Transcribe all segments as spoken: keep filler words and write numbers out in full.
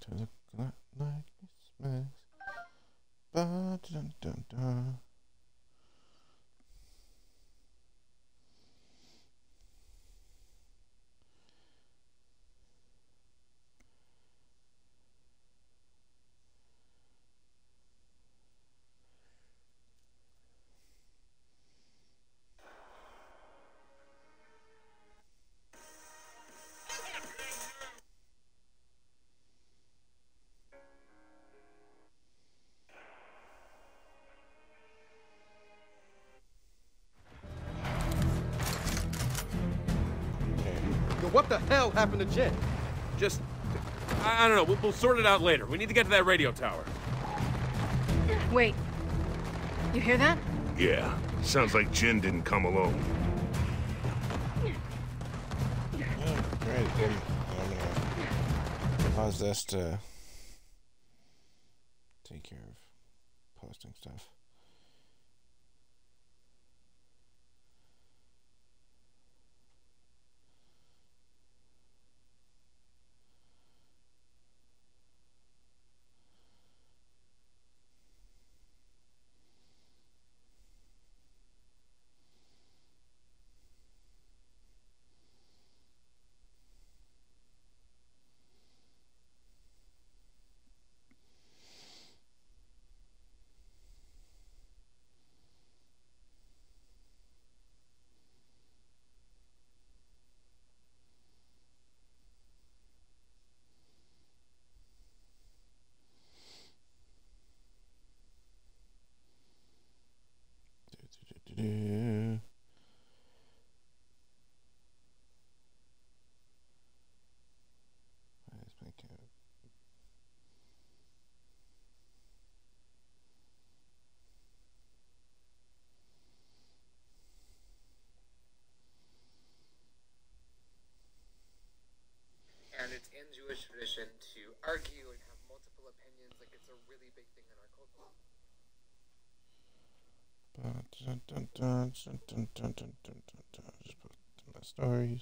to look like Christmas. Ba dun dun dun. What the hell happened to Jin? Just, I, I don't know, we'll, we'll sort it out later. We need to get to that radio tower. Wait. You hear that? Yeah. Sounds like Jin didn't come alone. Oh, great. I'm gonna pause this to take care of posting stuff. Do-do-do-do-do. Why is my cat? And it's in Jewish tradition to argue and have multiple opinions, like it's a really big thing in our culture. Dun, dun, dun, dun, dun, dun, dun, dun, dun, dun. Just put to my stories.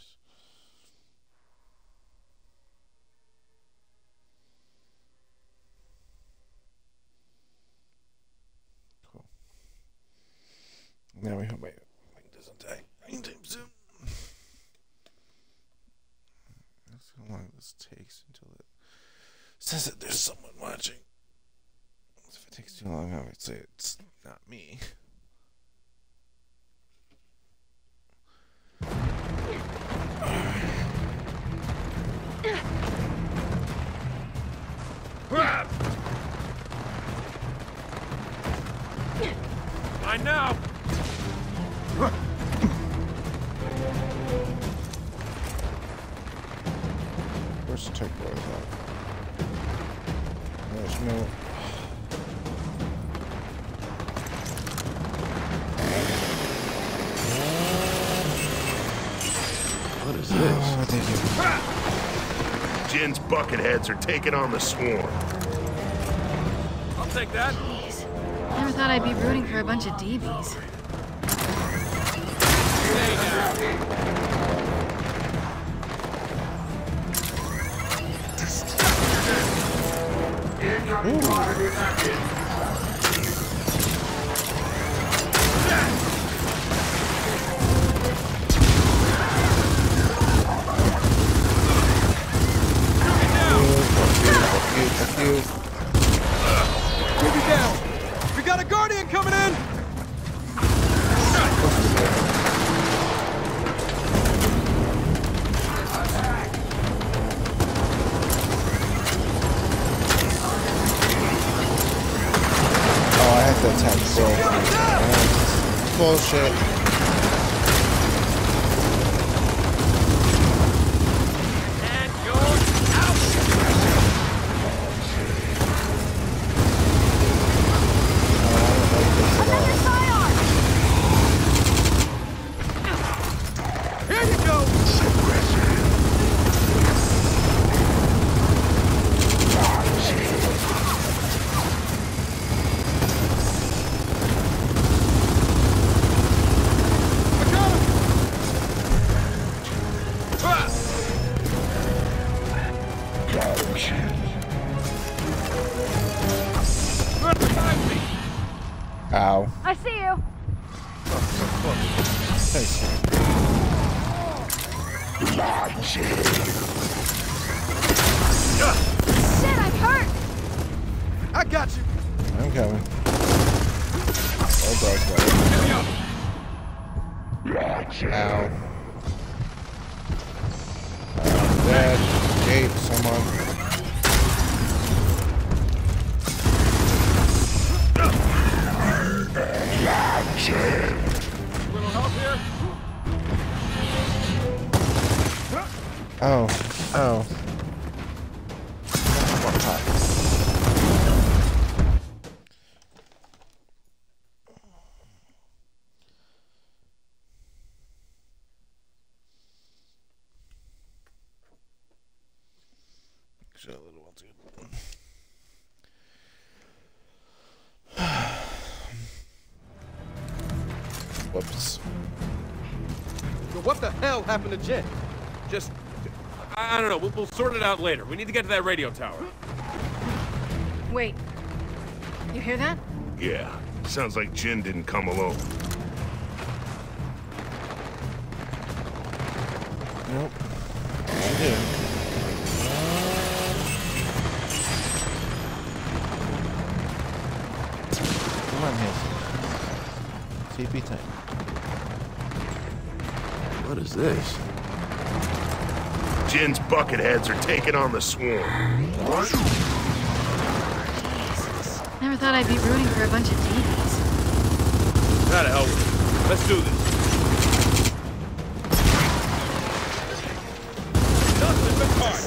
Cool. Now we hope my thing doesn't die anytime soon. That's how long this takes until it says that there's someone watching. If it takes too long, obviously it's not me. I know! Where's the tech boys at? There's no... What is this? Oh, thank you. Jin's bucketheads are taking on the swarm. I'll take that. Jeez. Never thought I'd be rooting for a bunch of D Bs. Fuck you. Keep it down! We got a Guardian coming in! Oh, I have to attack both. Bullshit. Thanks. Shit, I'm hurt! I got you. I'm coming. Oh, dog, Ow. Uh, Dad, Gabe, someone. Little help here? Oh, oh. What hot? Actually, a little one's good. Whoops. So what the hell happened to Jen? Just, I, I don't know. We'll, we'll sort it out later. We need to get to that radio tower. Wait. You hear that? Yeah, sounds like Jin didn't come alone. Nope. I did. Come on, Hazel. T P time. What is this? Jin's bucketheads are taking on the swarm. Never thought I'd be rooting for a bunch of D Bs. Gotta help with it. Let's do this. Nothing but parts.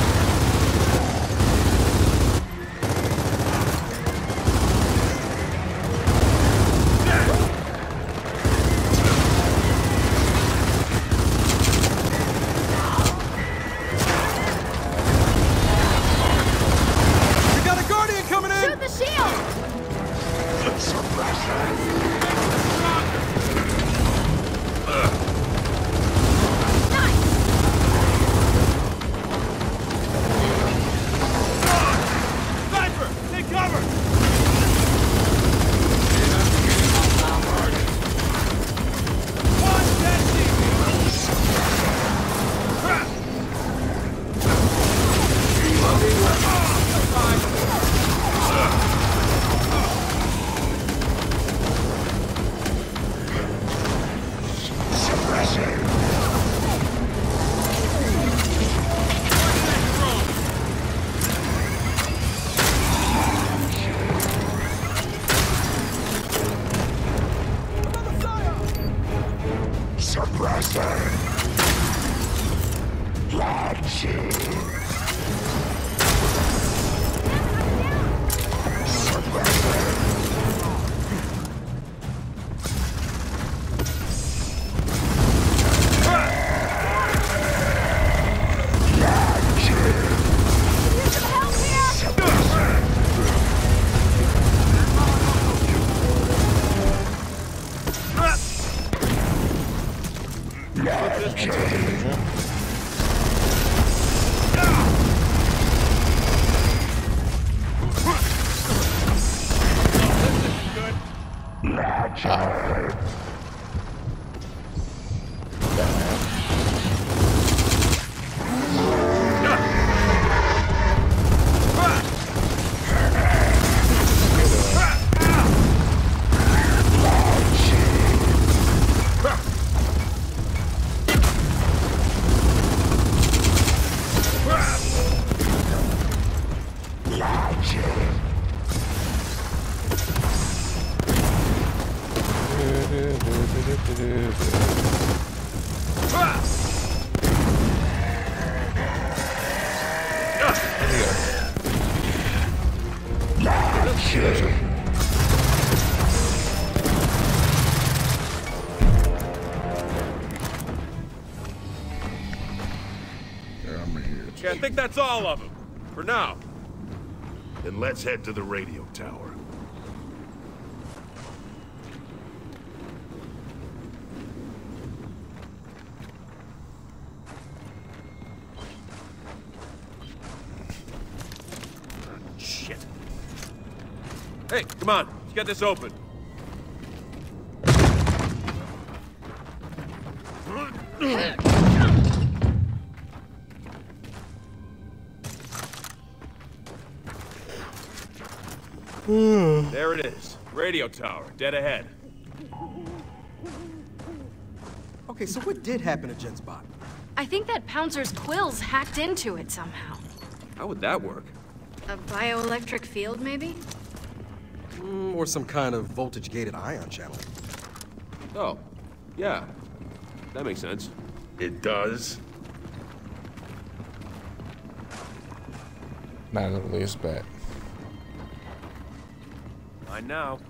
We got a Guardian coming in! Shoot the shield! Sniper, take cover! One dead Okay, I think that's all of them. For now. Then let's head to the radio tower. Shit. Hey, come on. Let's get this open. There it is. Radio tower, dead ahead. Okay, so what did happen to Jen's bot? I think that Pouncer's quills hacked into it somehow. How would that work? A bioelectric field, maybe? Mm, or some kind of voltage-gated ion channel. Oh, yeah. That makes sense. It does? Not the least bit. Mine now.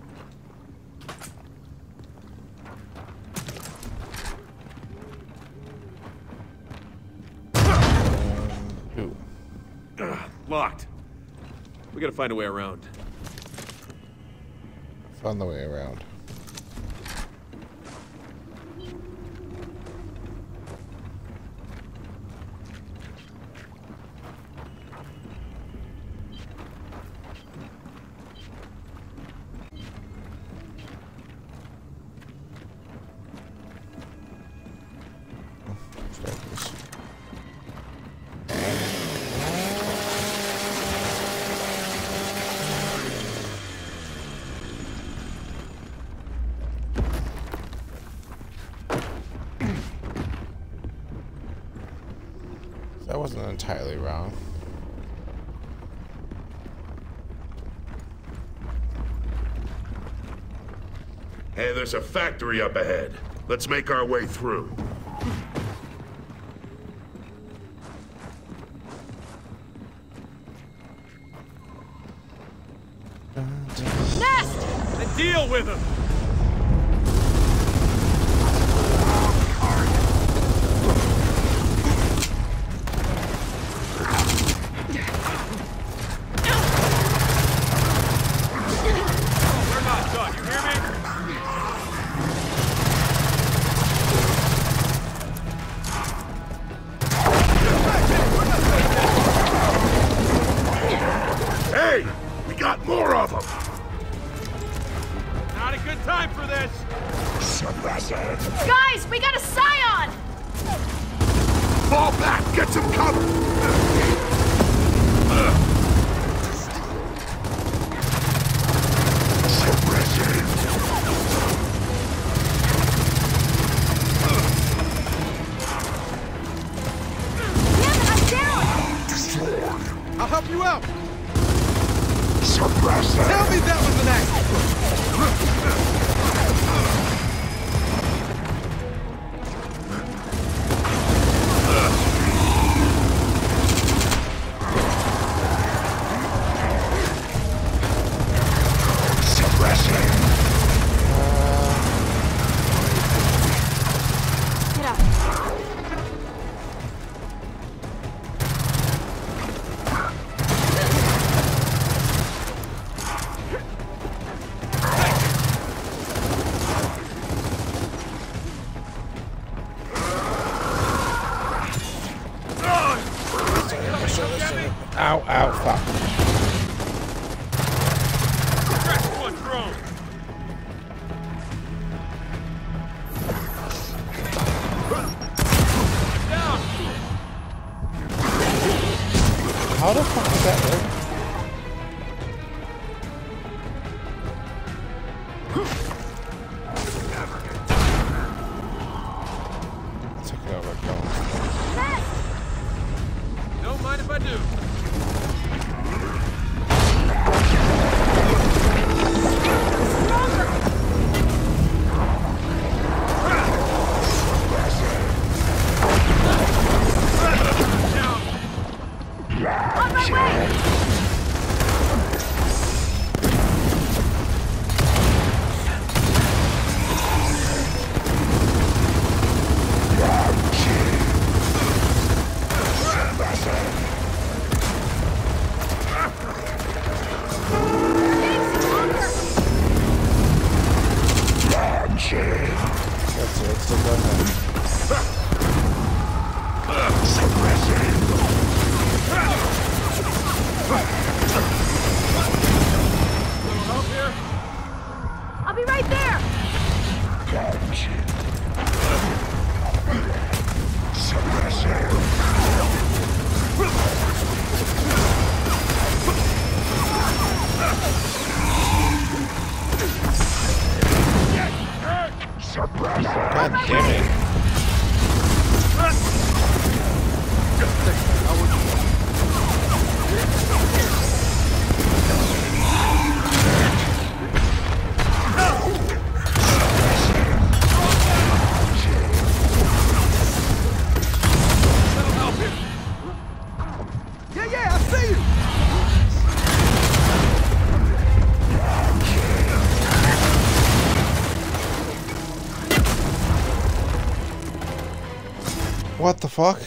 Ooh. Ugh, locked. We gotta find a way around. Found the way around. That wasn't entirely wrong. Hey, there's a factory up ahead. Let's make our way through. Nest! Then deal with him! We're not done, you hear me? Hey! We got more of them! Not a good time for this! Guys, we got a scion! Fall back! Get some cover! Damn it, I'm down! I'll help you out! Suppressor! Tell me that was an accident! Get up. Ow, ow, fuck. Press one drone! Down! How the fuck is that work? Take it over, go. Don't mind if I do. On my way! That's it, let's still go ahead. Help here? I'll be right there! Yeah, yeah, I see you! What the fuck?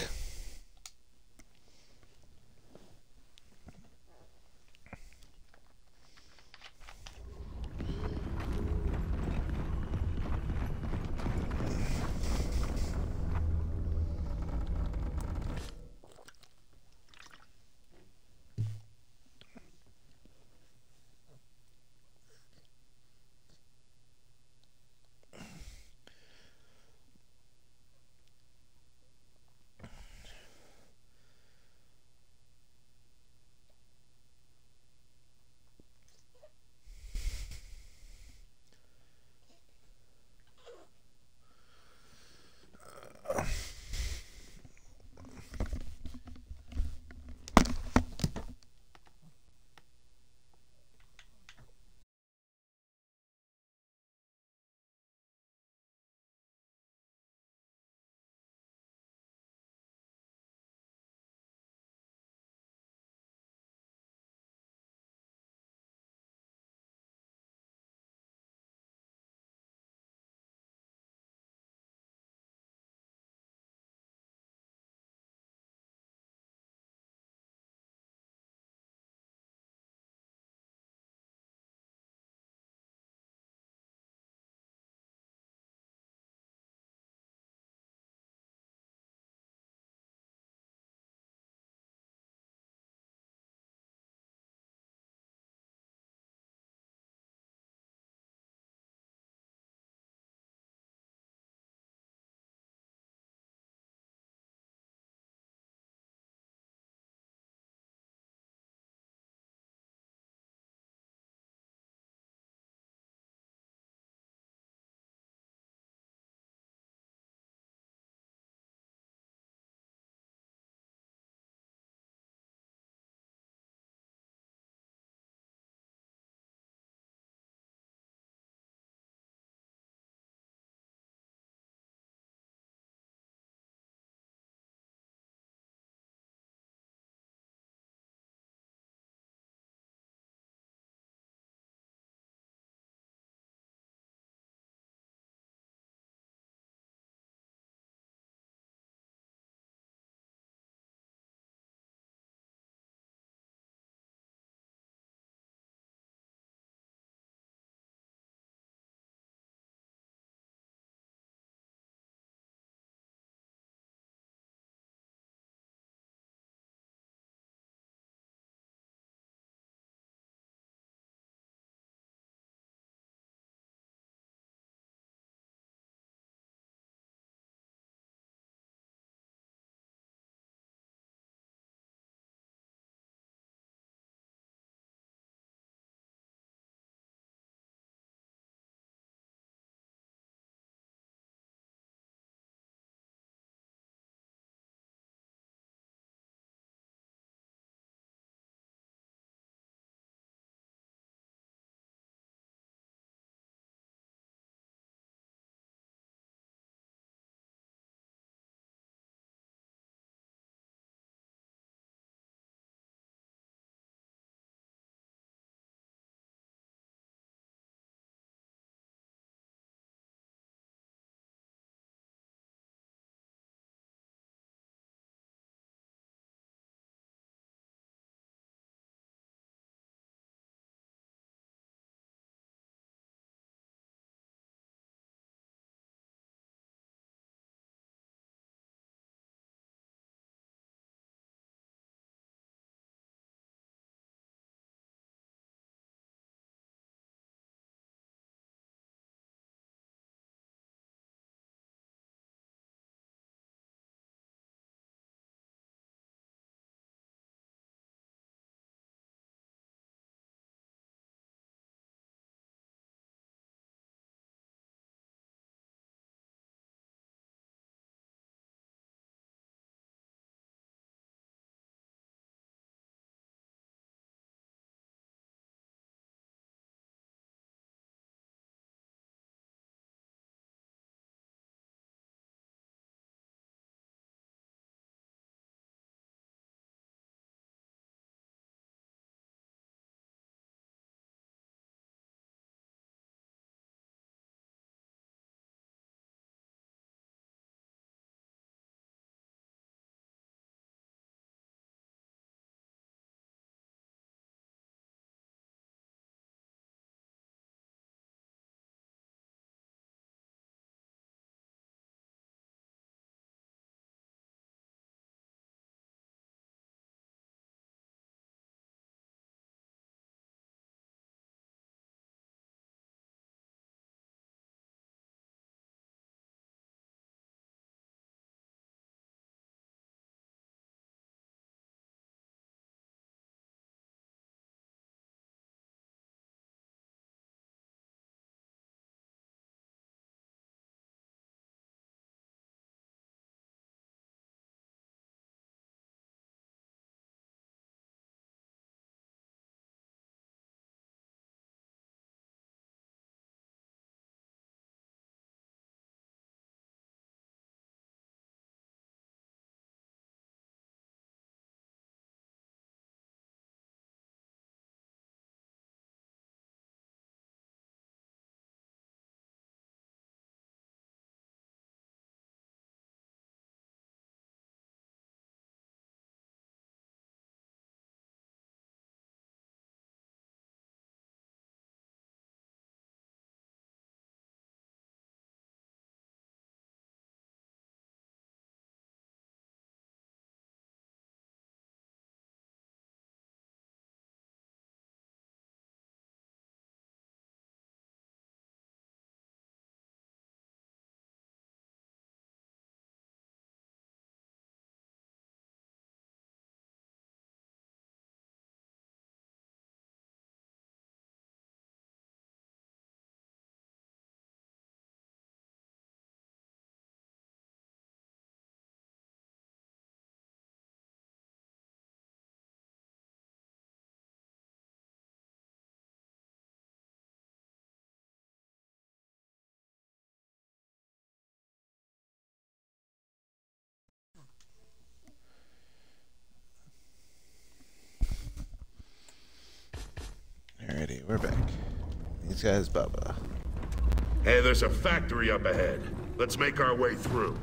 we're back. These guys, Bubba. Hey, there's a factory up ahead. Let's make our way through.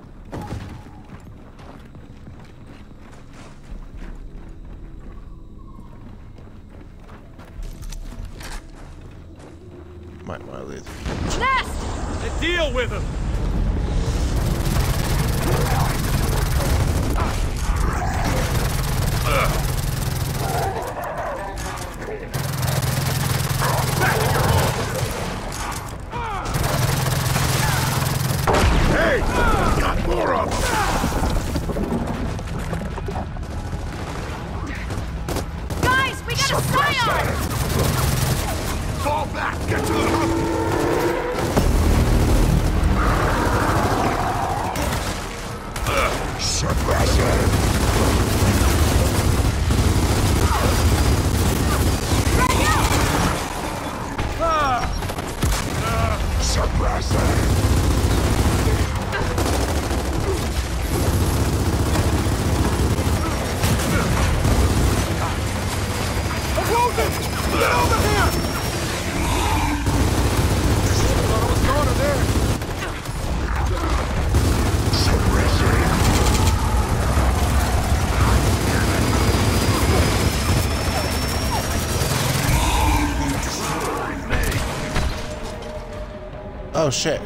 Might want to leave. Nest! Deal with him! Hey! Got more of them! Guys, we got a Scion! Fall back! Get to the hook! Oh shit.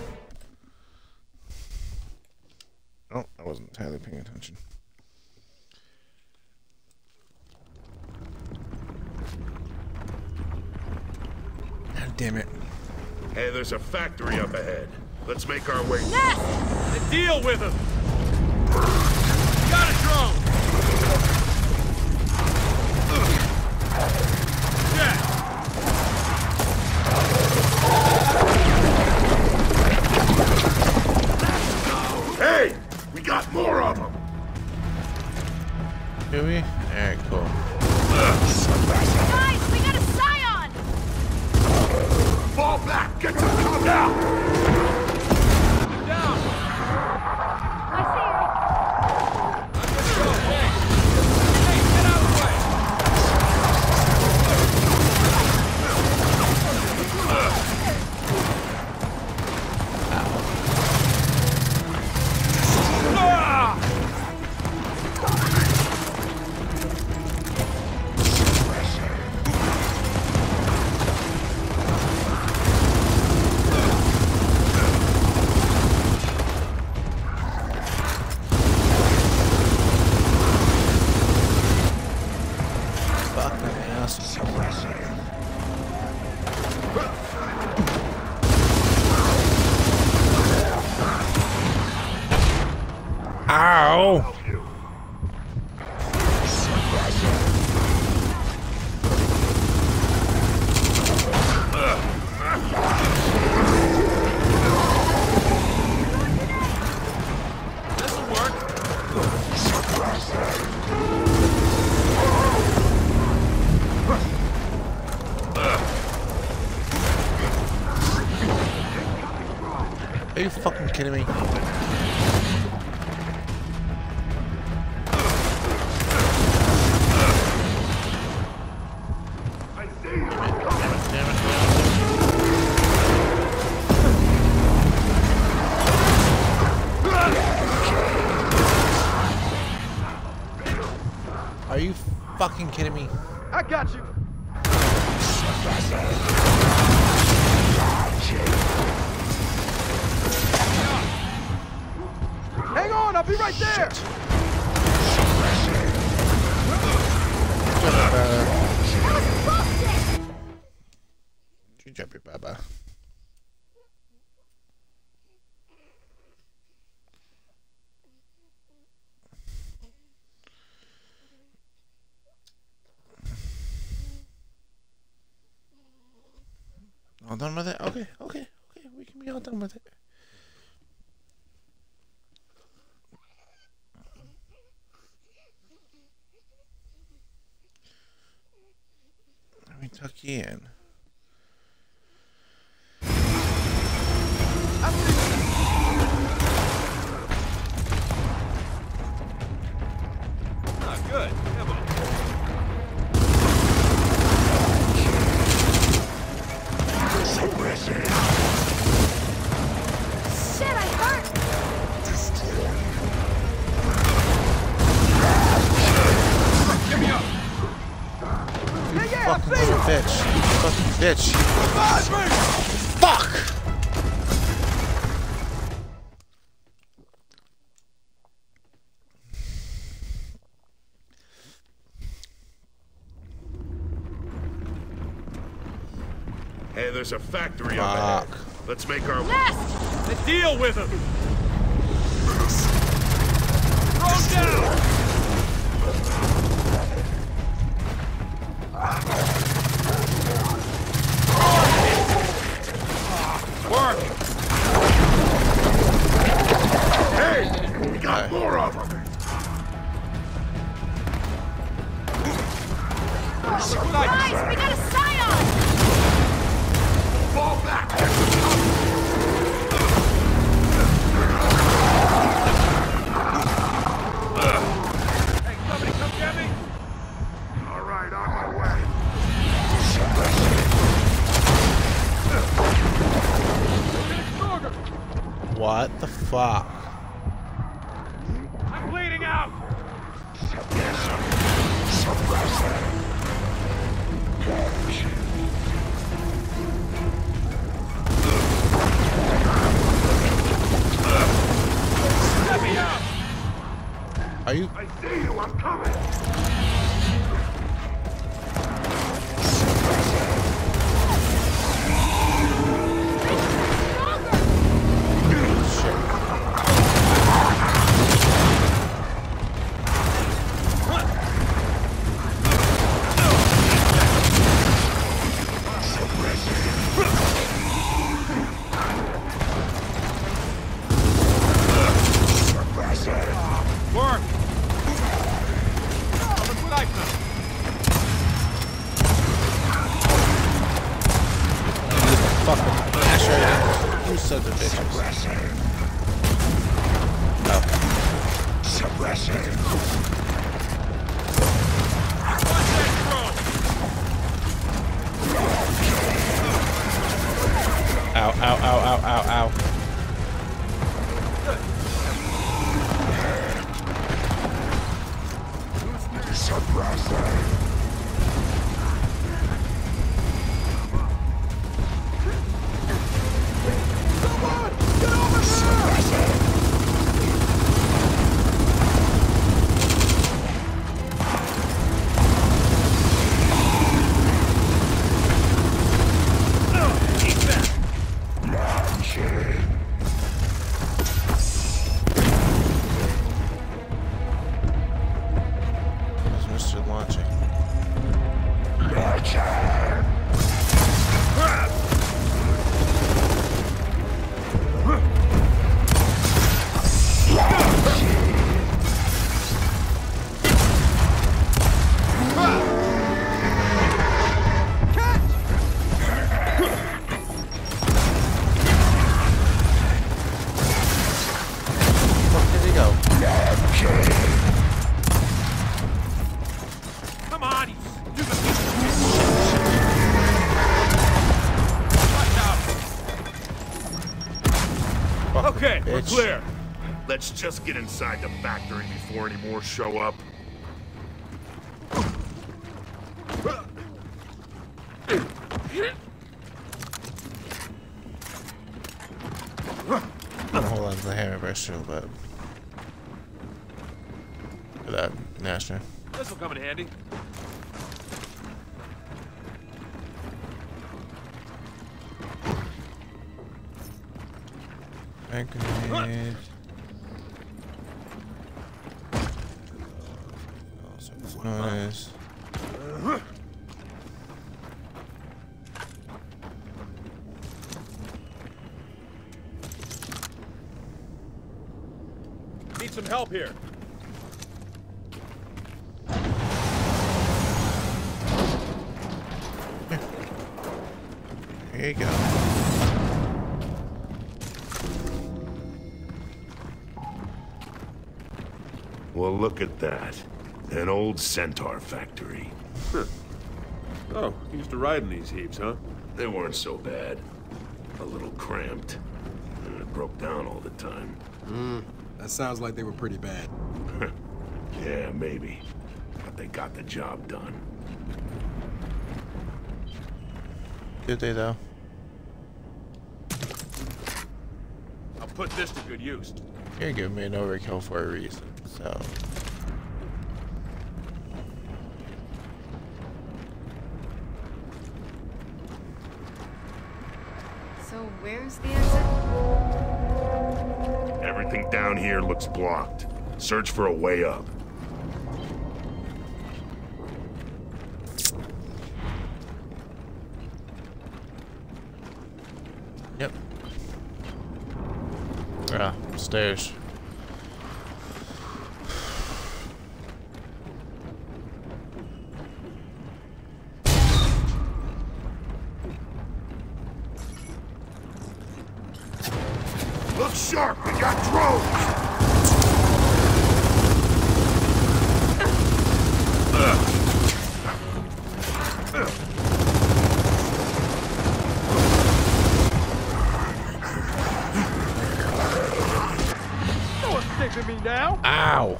Oh, I wasn't entirely paying attention. God damn it. Hey, there's a factory up ahead. Let's make our way. Nest! Deal with him! Got a drone! Yeah! Hey! We got more of them! Do we? Alright, cool. Guys, we got a Scion! Fall back! Get to the cover now! Down! I see Let's go! Hey! Hey, get out of the way! Ah! Fucking ass. Ow! This'll work. Are you fucking kidding me? Are you fucking kidding me? I got you. Hang on, I'll be right there. You drop your baba. All done with it? Okay, okay, okay. We can be all done with it. Let me tuck you in. Ah, good. Come on. bitch. Revive me! Fuck! Hey, there's a factory up ahead. Fuck. Let's make our way. Then deal with him! Throw him down! Work! Hey! We got more of them! Guys, we got a scion! Fall back! Hey, somebody come get me! All right, on my way. What the fuck? I'm bleeding out! Let me out! Are you? I see you, I'm coming! Work! Oh, look what I found! Fucking mash right in. You sons of bitches. Oh. Watch that throw! Ow, ow, ow, ow, ow, ow. Where's Mister Launching? Where did he go? Come on, you stupid piece of shit! Watch out! Fucking Okay, we're bitch. clear. Let's just get inside the factory before any more show up. I'm gonna hold on to the hammer burst too, but for that Nashner. This will come in handy. Hand grenade. Also, noise. Need some help here. Here you go. Well, look at that. An old Centaur factory. Oh, you used to ride in these heaps, huh? They weren't so bad. A little cramped. And it broke down all the time. Hmm. That sounds like they were pretty bad. Yeah, maybe. But they got the job done. Did they though? I'll put this to good use. You're giving me an overkill for a reason, so. So where's the exit? Everything down here looks blocked. Search for a way up. Yep. Ah, stairs. Look sharp, we got drones! No one's saving me now. Ow!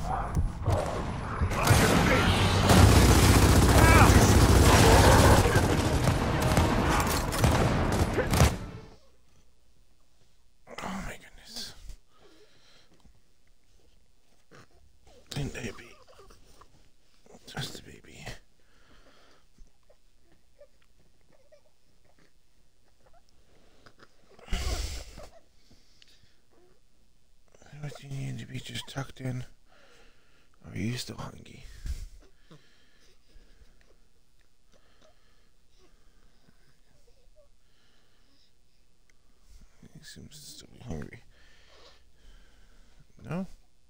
Oh my goodness. Clean baby. Just a baby. What do you need to be just tucked in? Or are you still hungry? He seems to still be hungry. No?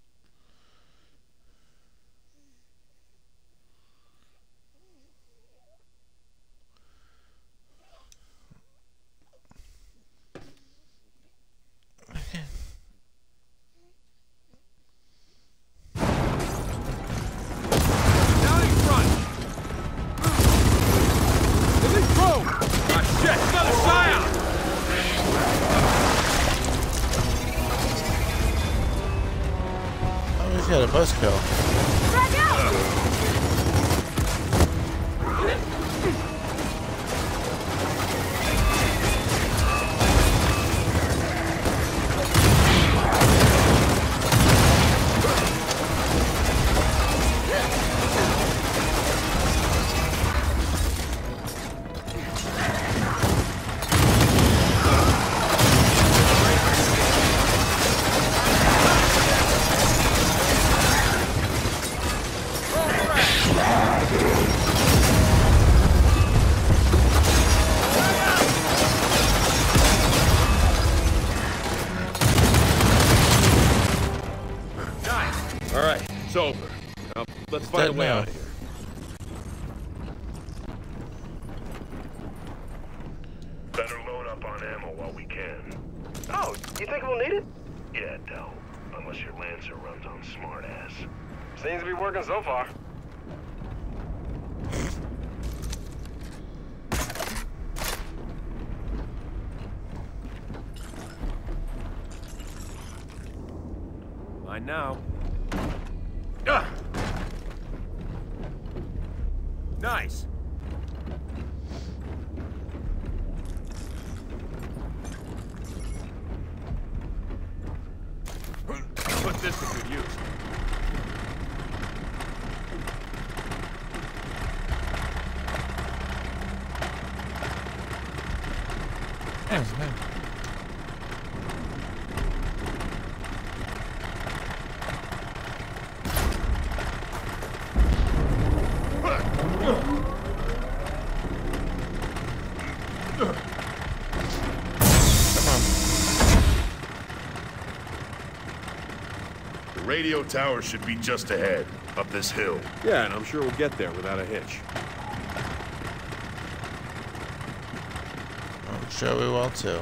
Down in front! Elite Pro! Ah, shit! Another Scion! Oh, he's got a buzzkill. Nice. All right, it's over. Now, let's find Dead a way now. out of here. Better load up on ammo while we can. Oh, you think we'll need it? Yeah, Del. Unless your Lancer runs on smartass. Seems to be working so far. Mine now. Ah! Nice. Put this to good use. Yes, man. The radio tower should be just ahead, up this hill. Yeah, and I'm sure we'll get there without a hitch. I'm sure we will too.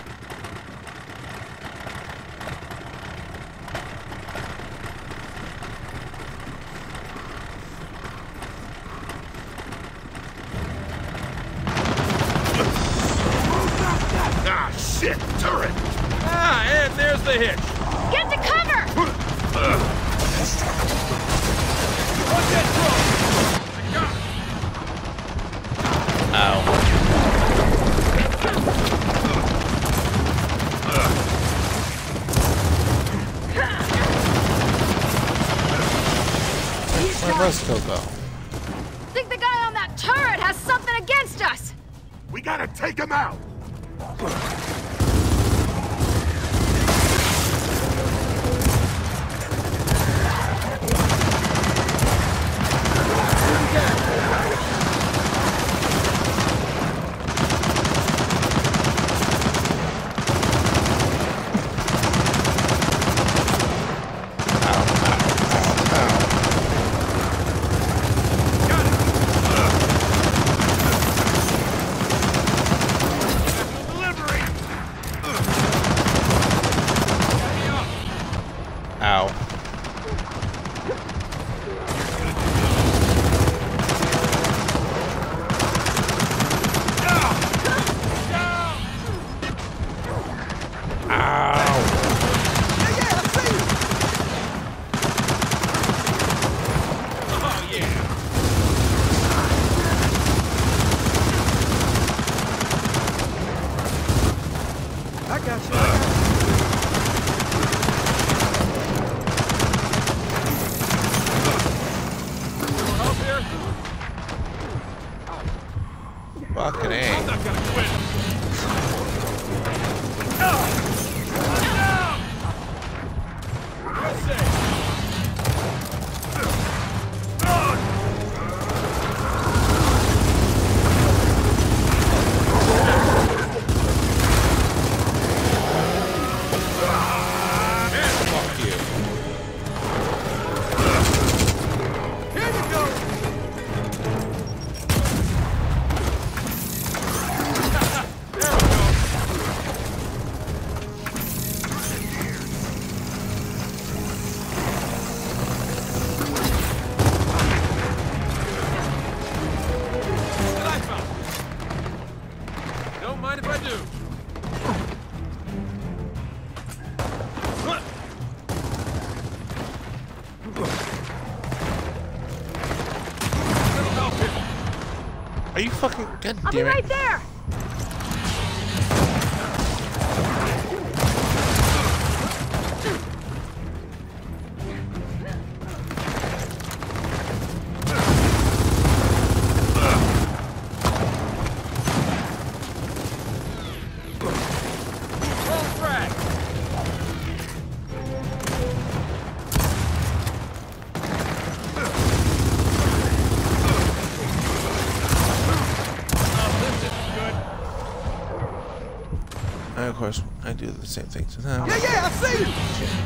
Ah, shit! Turret! Ah, and there's the hitch. Get to cover! Watch that drone! I got it. Ow. must still go. Think the guy on that turret has something against us! We gotta take him out! Ow. I got you. I got you. Fucking A. I'm not gonna quit. Fuck you. Here you go. Don't mind if I do. Little help here. Are you fucking... God I'll be damn it. right there! Roll frag. And of course, I do the same thing to them. Yeah, yeah, I see you.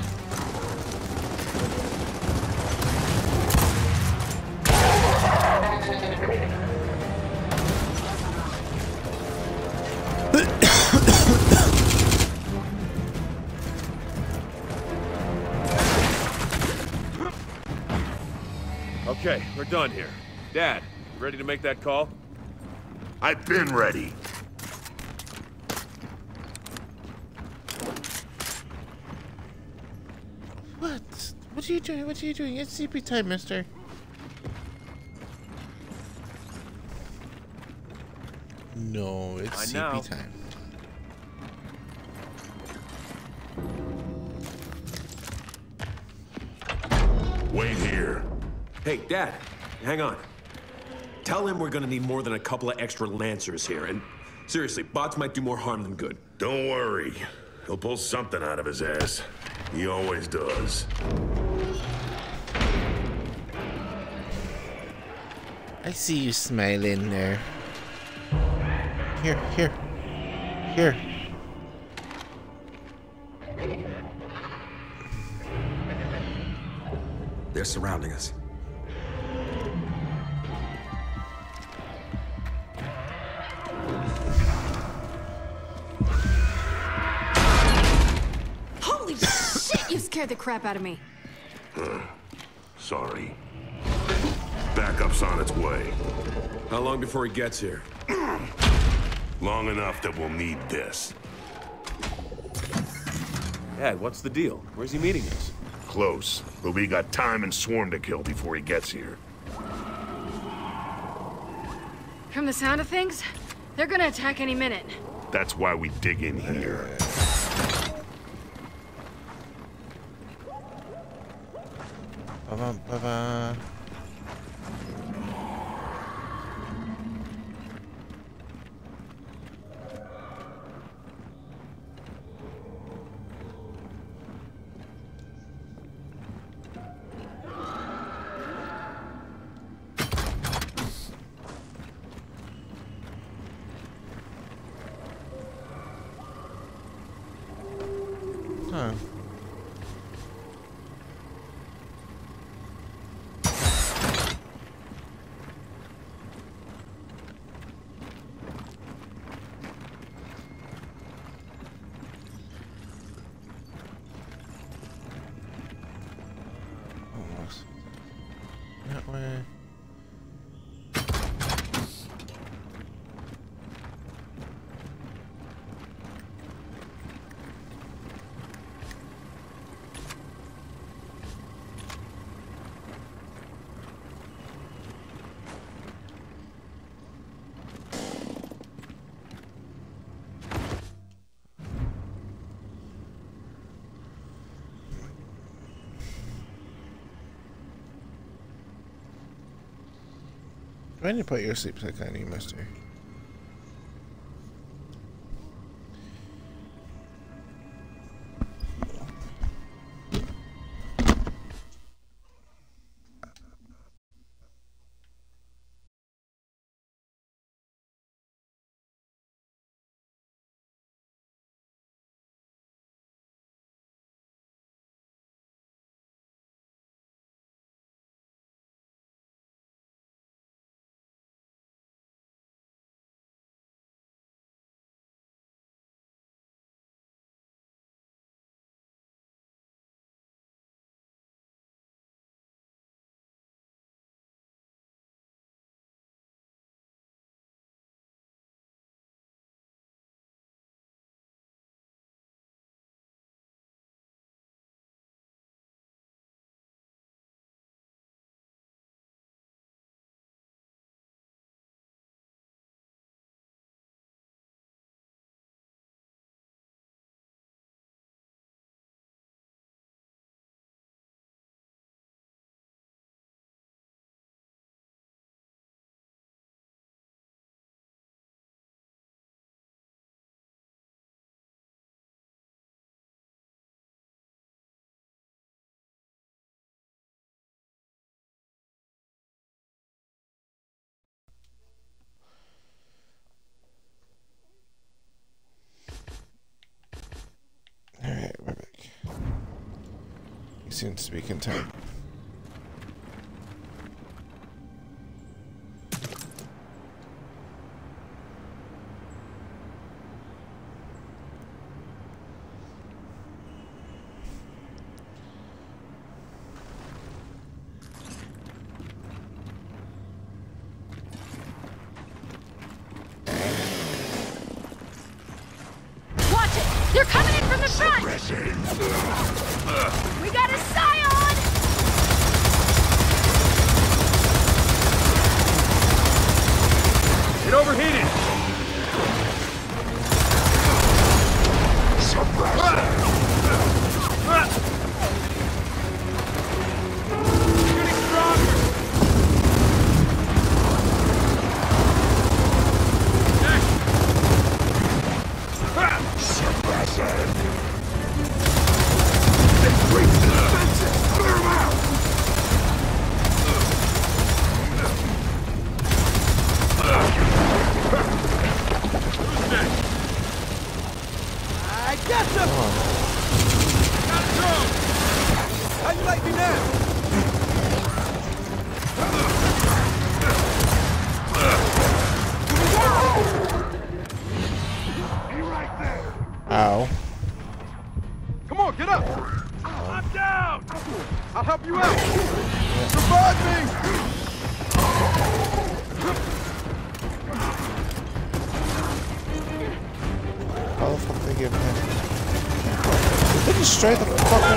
Okay, we're done here. Dad, you ready to make that call? I've been ready. What? What are you doing? What are you doing? It's C P time, mister. No, it's I C P know. time. Wait here. Hey, Dad, hang on. Tell him we're gonna need more than a couple of extra Lancers here, and seriously, bots might do more harm than good. Don't worry. He'll pull something out of his ass. He always does. I see you smiling there. Here, here, here. They're surrounding us. Holy shit, you scared the crap out of me. Sorry. Backup's on its way. How long before he gets here? Long enough that we'll need this. Dad, what's the deal? Where's he meeting us? Close, but we got time and Swarm to kill before he gets here. From the sound of things, they're gonna attack any minute. That's why we dig in here. Ba-ba, ba-ba. Almost. That way. I need to put your sleep stick on you, mister. Alright, we're back. He seems to be content. They're coming in from the front! We got a Scion! It overheated! Getting stronger! I got them! Gotta go! How you like me now? Be right there. Ow. Come on, get up! I'm down! I'll help you out! Revive me! How the fuck they give him? They just straight the fucking.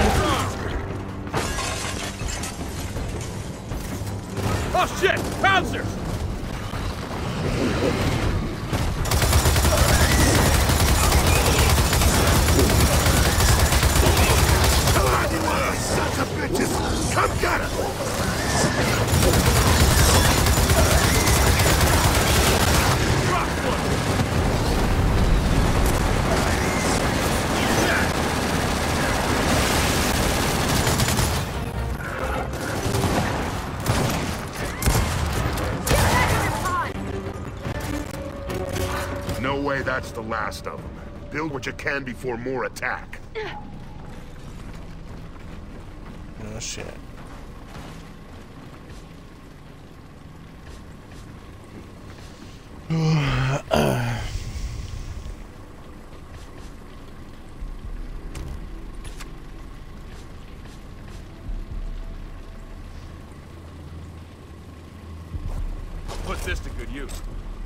Oh shit! Bouncers! Come on, you sons of bitches! Come get him! No way that's the last of them. Build what you can before more attack. Oh shit. this to good use.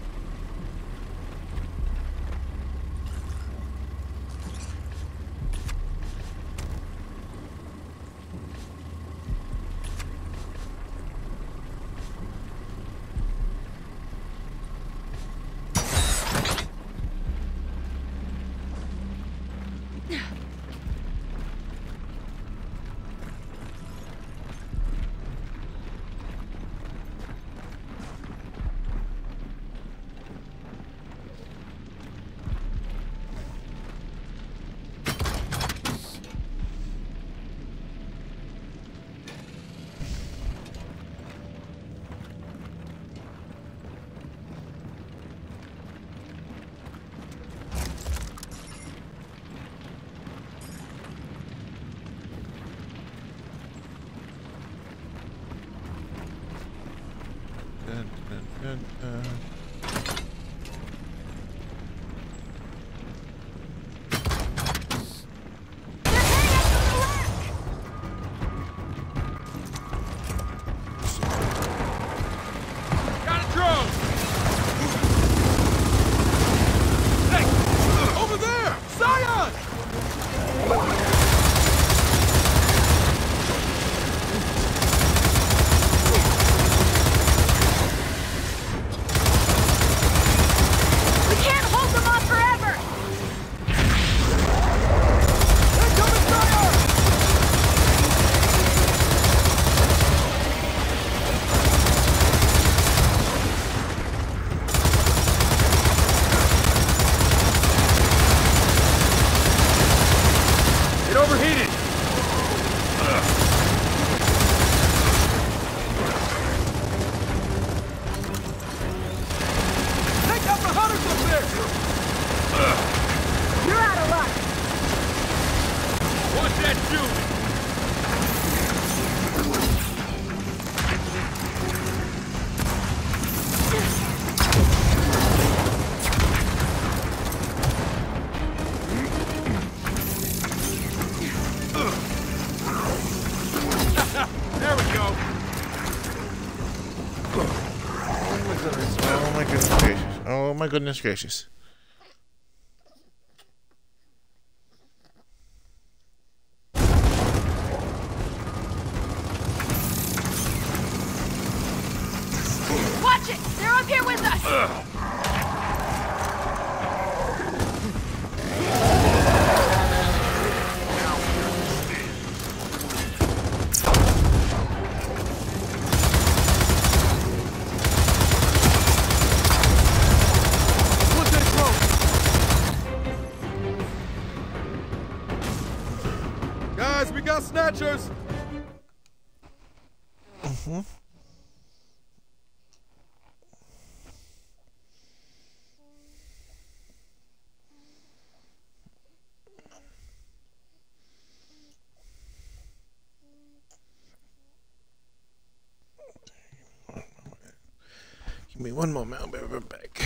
Dun, dun, dun, dun. Got a drone! Hey! Over there! Scion! We can't hold them off forever! They're coming, Scion! It overheated! Take out the hunters up there! You're out of luck! Watch that shoot! There we go! Oh my goodness gracious. Oh my goodness gracious. Watch it! They're up here with us! Look at it go! Guys, we got snatchers! Mm-hmm. Give me one moment, I'll be right back.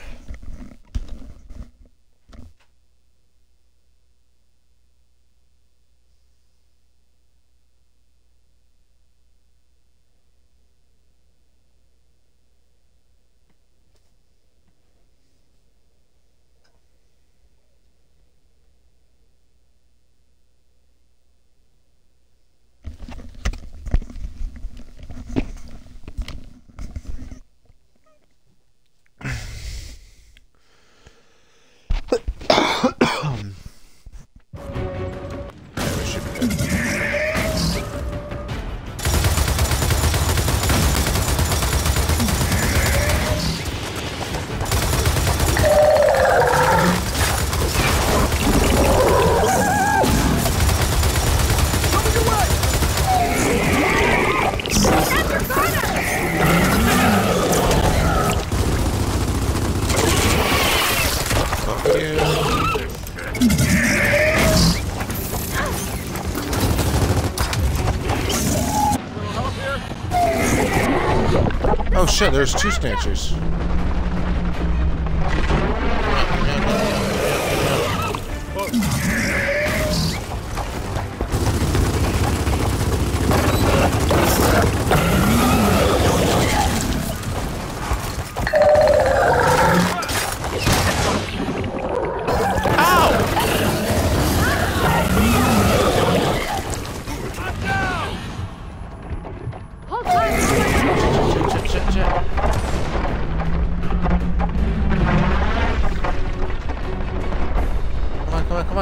Oh shit, there's two snatchers.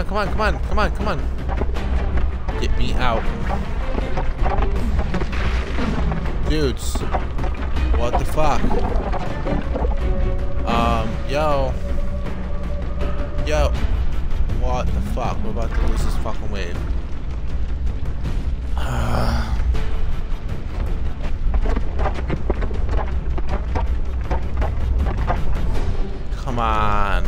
come on, come on, come on, come on. Get me out. Dudes. What the fuck? Um, yo. Yo. What the fuck? We're about to lose this fucking wave. Come on.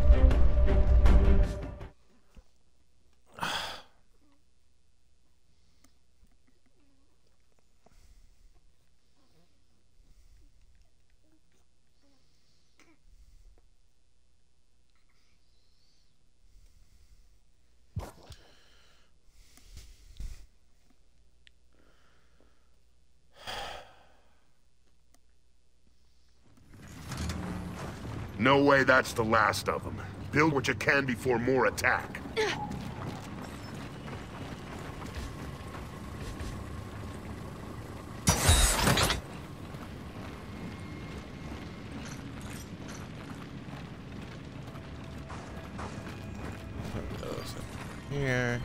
No way that's the last of them. Build what you can before more attack. Here.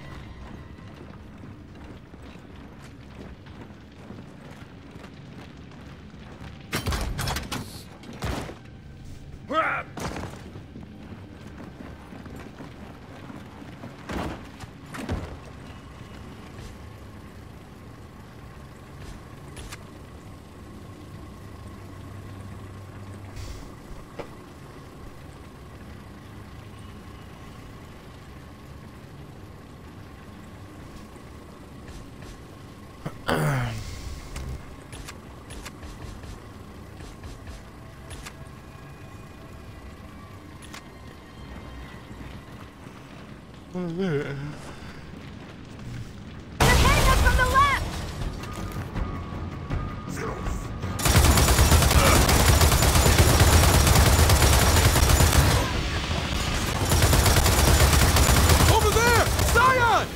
They're hitting us from the left! Over there! Zion!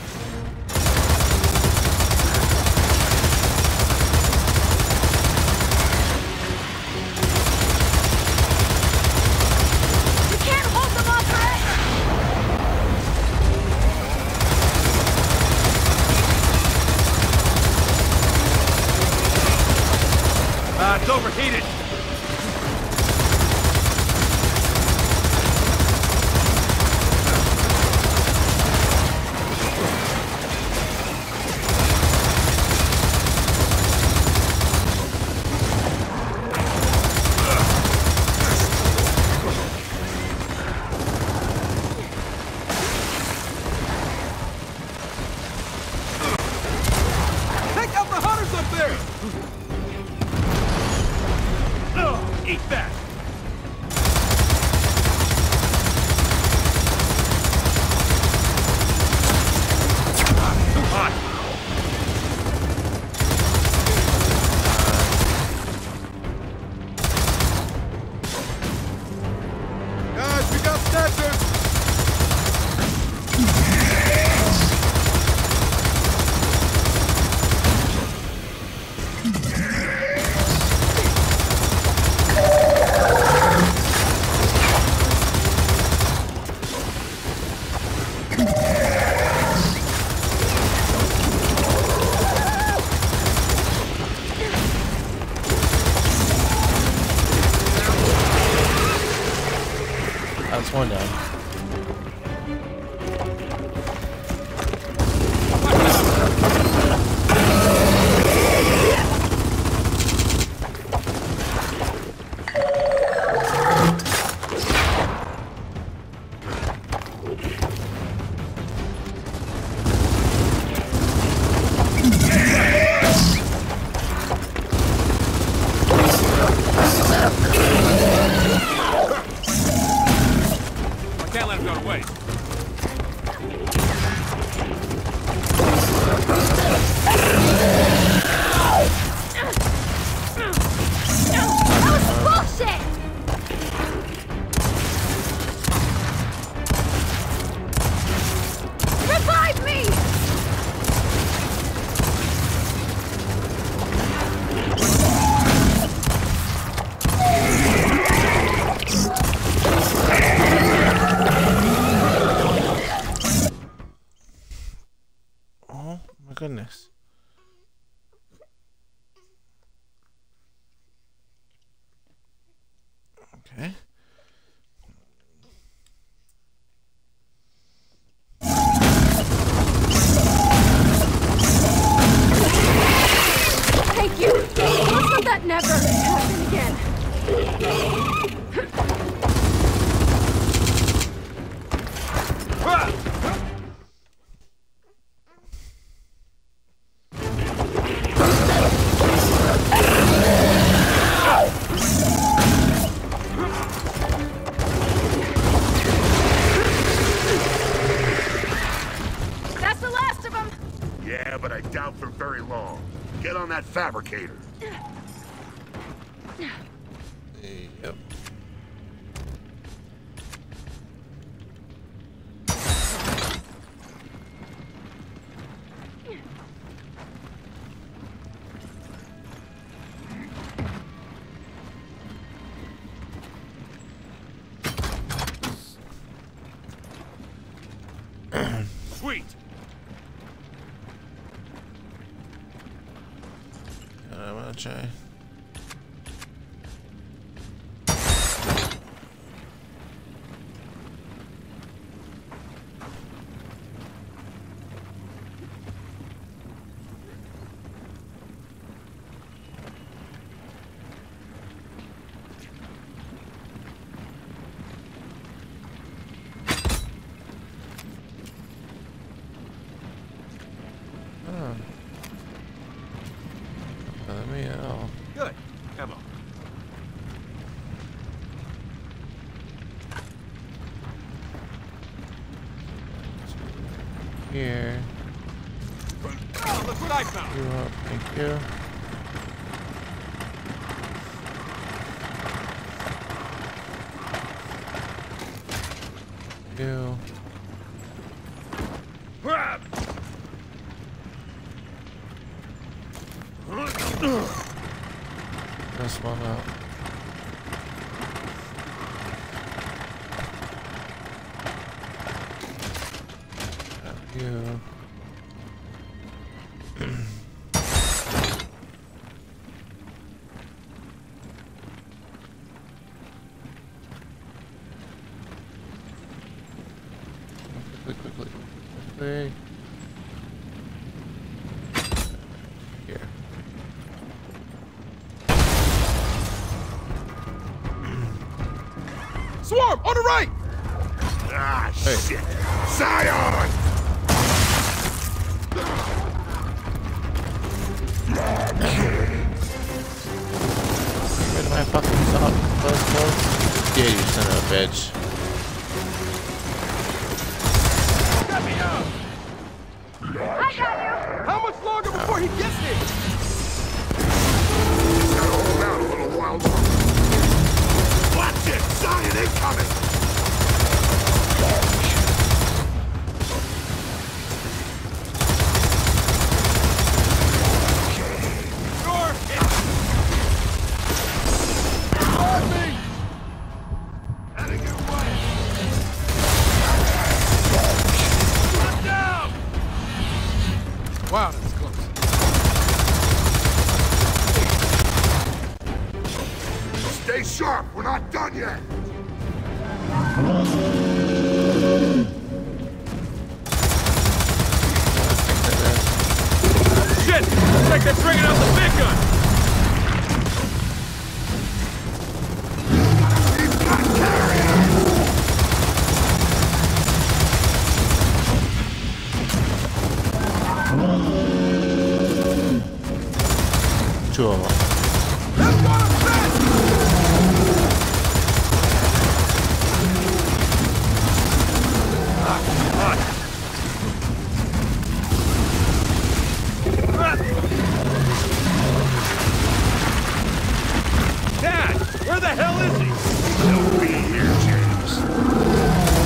We can't hold them off forever! Ah, it's overheated. Take out the hunters up there! Ugh, eat that. Too hot. Guys, we got snatchers! That's one down. Okay. Thank you. Let's hope that never happens again. That's the last of them. Yeah, but I doubt for very long. Get on that fabricator. Yep. Sweet. I'm gonna try. Oh. Let me know. Good. Ammo. Here. Oh, look what I found. You up. Thank you. You. Grab. This one out. Got you. Quickly, quickly, quickly. Here. Swarm, on the right! Ah, Hey. shit! Zion! Get rid of my fucking stop. Close, close. Yeah, you son of a bitch. Get me out! I got you. How much longer before he gets it? Gotta hold out a little while longer. Watch it! Zion incoming! Sure! Guard me! Heading your way! Get down! Wow, that's close. Stay sharp! We're not done yet! Shit! Looks like they're bringing out the big gun. We've got carriers! Two of them. That's what I'm saying! Dad, where the hell is he? They'll be here, James.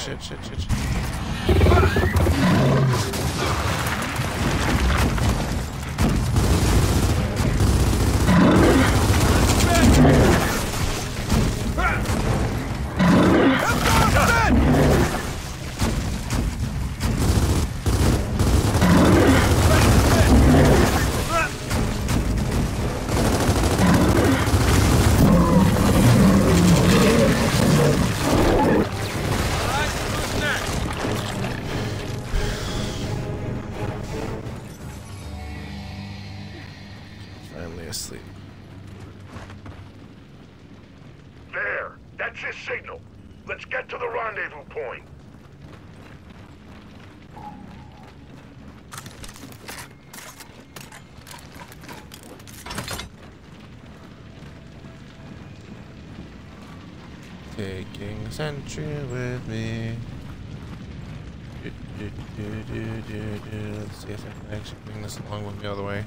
shit, shit, shit, shit. Finally asleep. There! That's his signal. Let's get to the rendezvous point. Taking Sentry with me. Do, do, do, do, do, do. Let's see if I can actually bring this along with me all the way.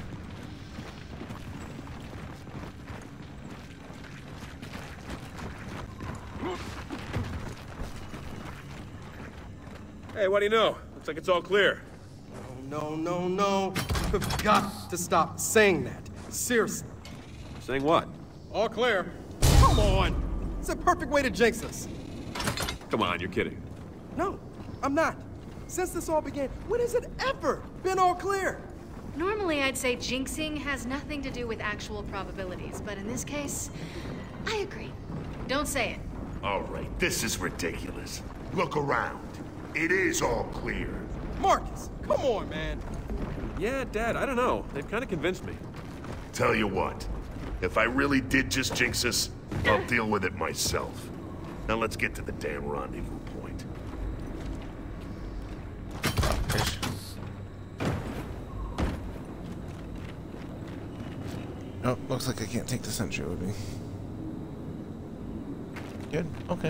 Hey, what do you know? Looks like it's all clear. No, no, no. You've got to stop saying that. Seriously. Saying what? All clear. Come on. It's a perfect way to jinx us. Come on, you're kidding. No, I'm not. Since this all began, when has it ever been all clear? Normally, I'd say jinxing has nothing to do with actual probabilities, but in this case, I agree. Don't say it. All right, this is ridiculous. Look around. It is all clear. Marcus, come on, man. Yeah, Dad, I don't know. They've kind of convinced me. Tell you what, if I really did just jinx us, I'll deal with it myself. Now let's get to the damn rendezvous point. Oh, looks like I can't take the Sentry with me. Good, okay.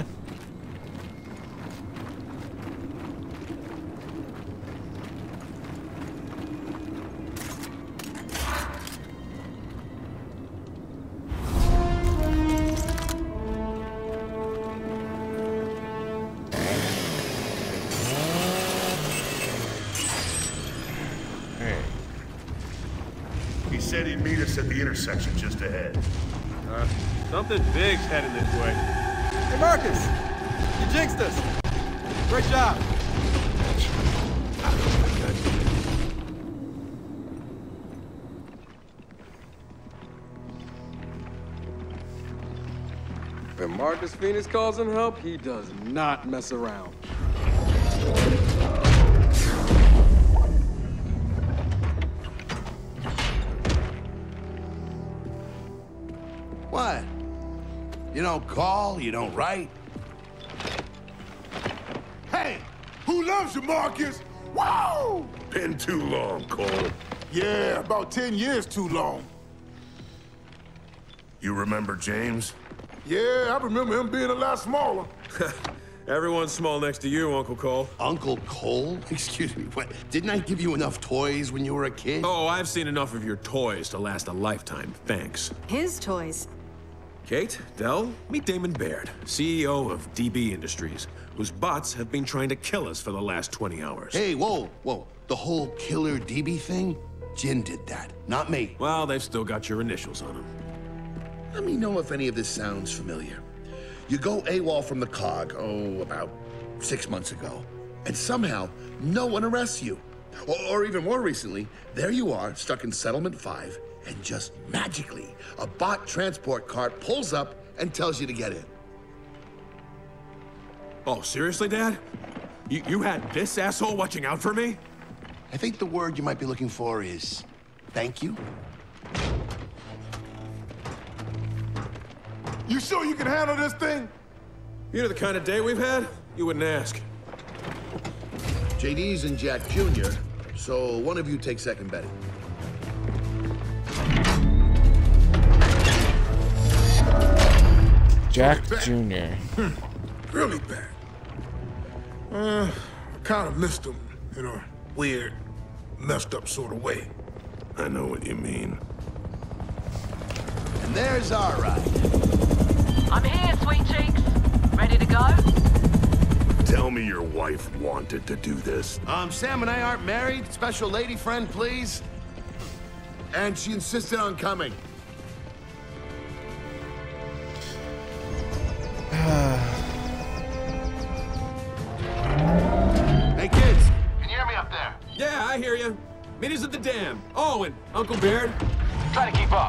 He said he'd meet us at the intersection just ahead. Uh, something big's heading this way. Hey, Marcus, you jinxed us. Great job. When Marcus Phoenix calls in help, he does not mess around. What? You don't call, you don't write? Hey! Who loves you, Marcus? Woo! Been too long, Cole. Yeah, about ten years too long. You remember James? Yeah, I remember him being a lot smaller. Everyone's small next to you, Uncle Cole. Uncle Cole? Excuse me, what? Didn't I give you enough toys when you were a kid? Oh, I've seen enough of your toys to last a lifetime, thanks. His toys. Kate, Dell, meet Damon Baird, C E O of D B Industries, whose bots have been trying to kill us for the last twenty hours. Hey, whoa, whoa. The whole killer D B thing? Jin did that, not me. Well, they've still got your initials on them. Let me know if any of this sounds familiar. You go AWOL from the C O G, oh, about six months ago, and somehow no one arrests you. Or, or even more recently, there you are, stuck in Settlement five, and just magically, a bot transport cart pulls up and tells you to get in. Oh, seriously, Dad? You, you had this asshole watching out for me? I think the word you might be looking for is thank you. You sure you can handle this thing? You know the kind of day we've had? You wouldn't ask. J D's and Jack Junior, so one of you take second betting. Jack Junior Really bad. Uh, I kind of missed him in a weird, messed up sort of way. I know what you mean. And there's our ride. I'm here, sweet cheeks. Ready to go? tell me your wife wanted to do this? Um, Sam and I aren't married. Special lady friend, please. And she insisted on coming. Hey, kids. Can you hear me up there? Yeah, I hear you. Meet us at the dam. Oh, and Uncle Baird. Try to keep up.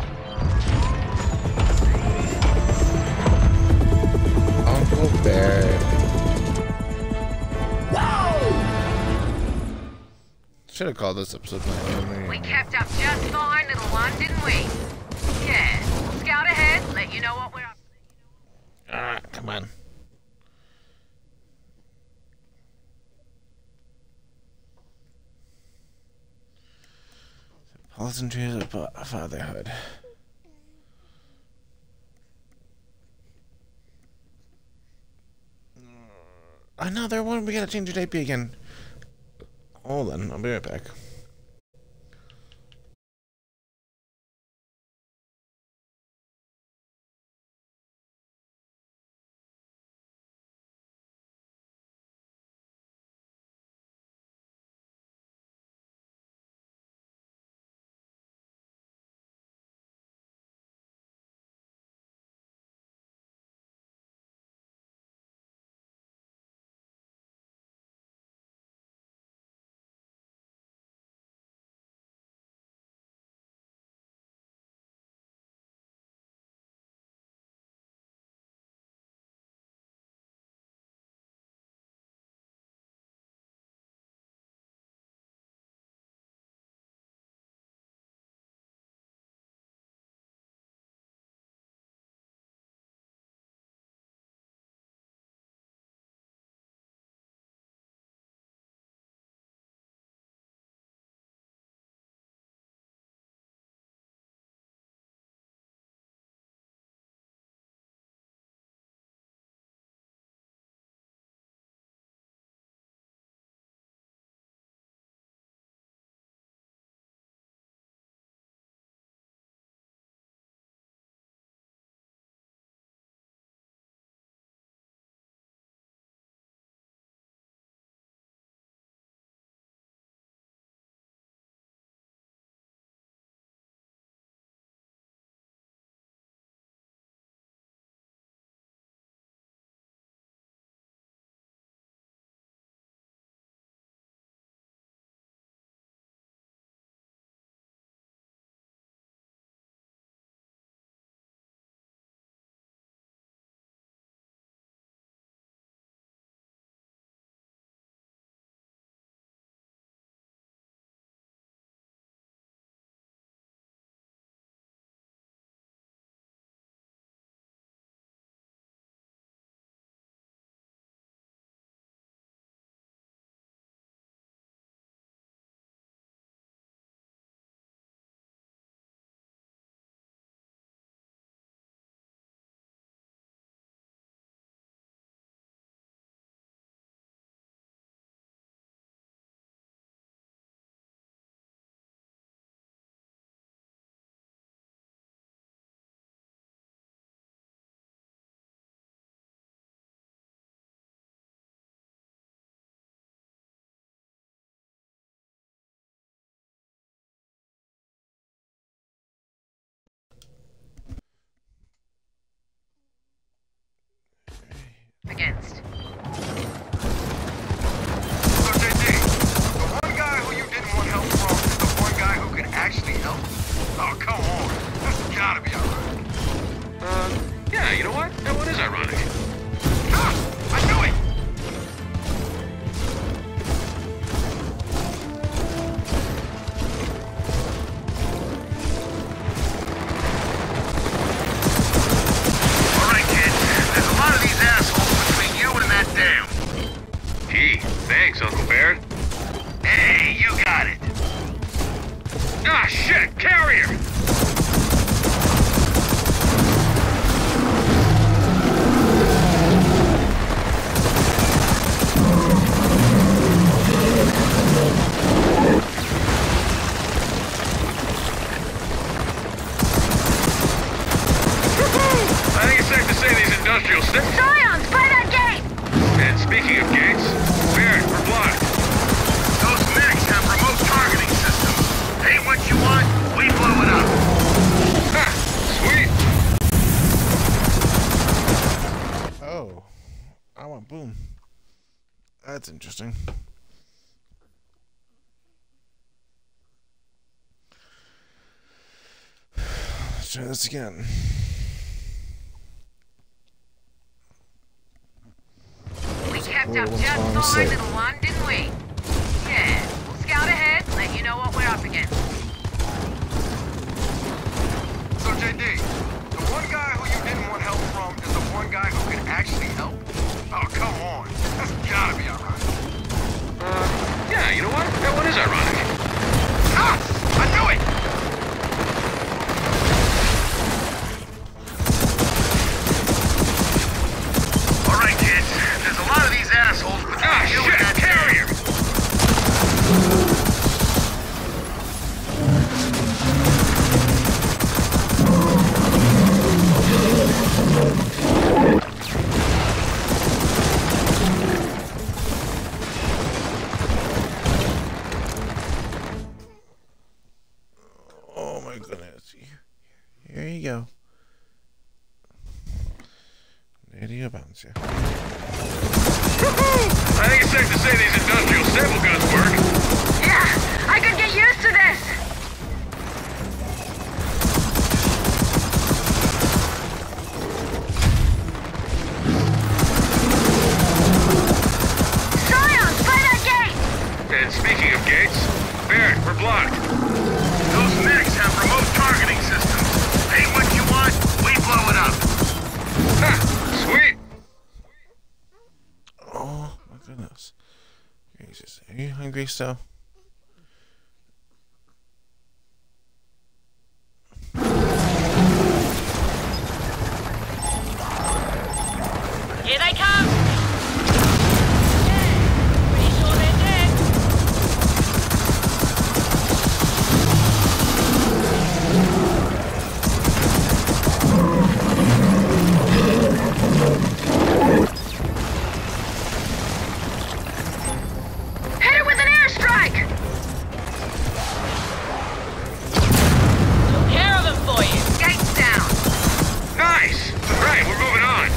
Uncle Baird. Should have called this episode my enemy. We kept up just fine, little one, didn't we? Yeah. We'll scout ahead, let you know what we're up to. Ah, come on. Pleasantries of fatherhood. Another one. We gotta change your A P again. Hold on, I'll be right back. Against. So, J D, the one guy who you didn't want help from is the one guy who can actually help? Oh, come on. That's gotta be ironic. Uh, yeah, you know what? That one is ironic. Ah! I knew it! Thanks, Uncle Baird. Hey, you got it. Ah, shit! Carrier! I think it's safe to say these industrial... Scions, play that game! And speak speaking of gates, Baird, we're blocked. Those medics have remote targeting systems. Ain't what you want, we blow it up. Ha! Sweet! Oh. I want boom. That's interesting. Let's try this again. We kept up just fine, little one, didn't we? Yeah. We'll scout ahead, let you know what we're up against. So, J D, the one guy who you didn't want help from is the one guy who can actually help? Oh, come on. That's gotta be ironic. Uh, yeah, you know what? That one is ironic. Ah! I knew it! All right, kids. There's a lot of these assholes, but ah, you shit, that carrier! Oh my goodness. Here you go. There you bounce you. I think it's safe to say these industrial staple guns work. Yeah, I could get used to this. Science, play that gate! And speaking of gates, Baird, we're blocked. Those medics have remote targeting systems. Ain't what you want, we blow it up. Ha! Sweet! Oh my goodness. Jesus. Are you hungry still? Here they come! Yeah, pretty sure they're dead. Hit it with an airstrike! Took care of him for you. Gates down. Nice! Right, we're moving on.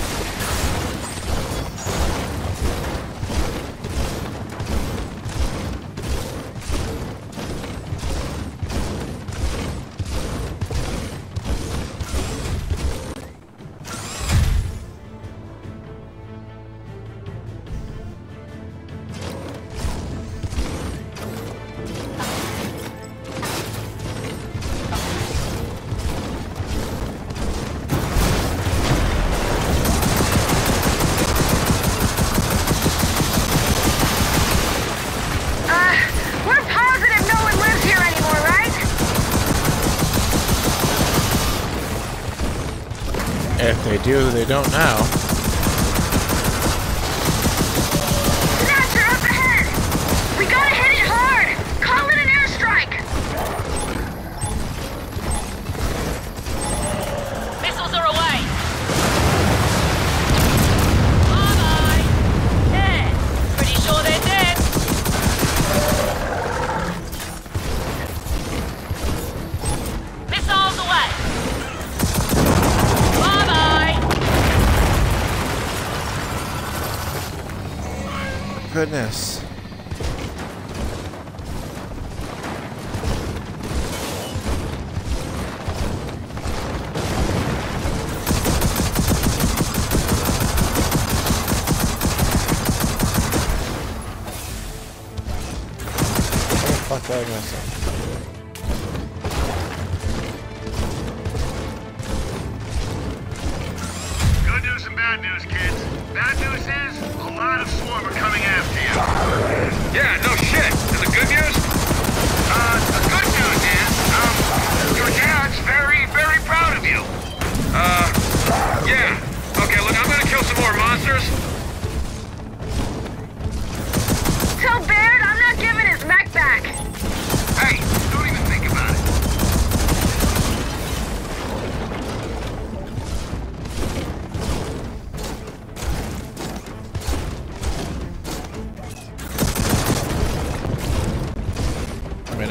Uh, we're positive no one lives here anymore, right? If they do, they don't now. Snatcher up ahead! We gotta hit it hard! Call it an airstrike! Missiles are away! Bye-bye! Dead! Pretty sure they're dead! Missiles away! Bye-bye! Goodness. Oh, fuck that myself. Good news and bad news, kids. Bad news is, a lot of swarm are coming after you. Yeah, no shit. And the good news? Uh, the good news is, um, your dad's very, very proud of you. Uh, yeah. Okay, look, I'm gonna kill some more monsters. Tell Baird I'm not giving his mech back! Hey, don't even think about it.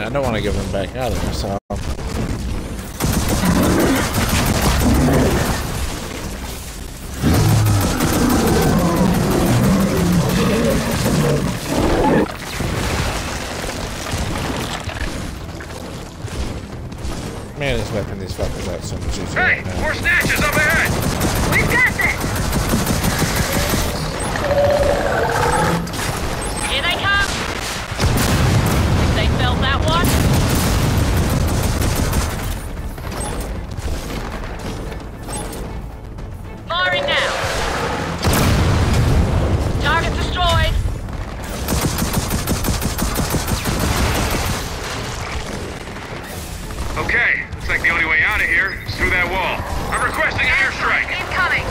I don't want to give them back out of there, so. Man, it's wiping these fuckers out so much easier. Hey, right now. more snatches up ahead! We've got this! Here they come! They felt that one? Firing now! Target destroyed! Okay, looks like the only way out of here is through that wall. I'm requesting an airstrike! Incoming!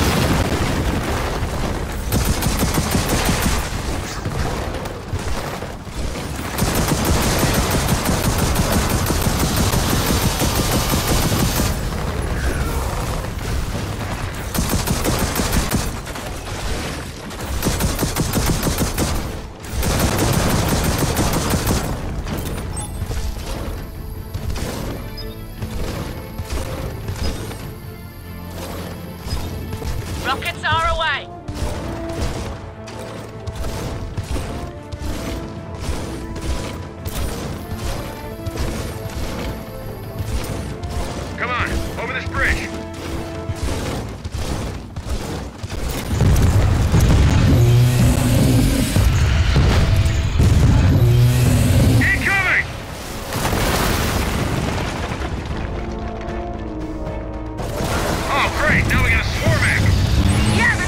Rockets are away! Come on, over this bridge! Incoming! Oh, great, now we got a swarm axe! Yeah,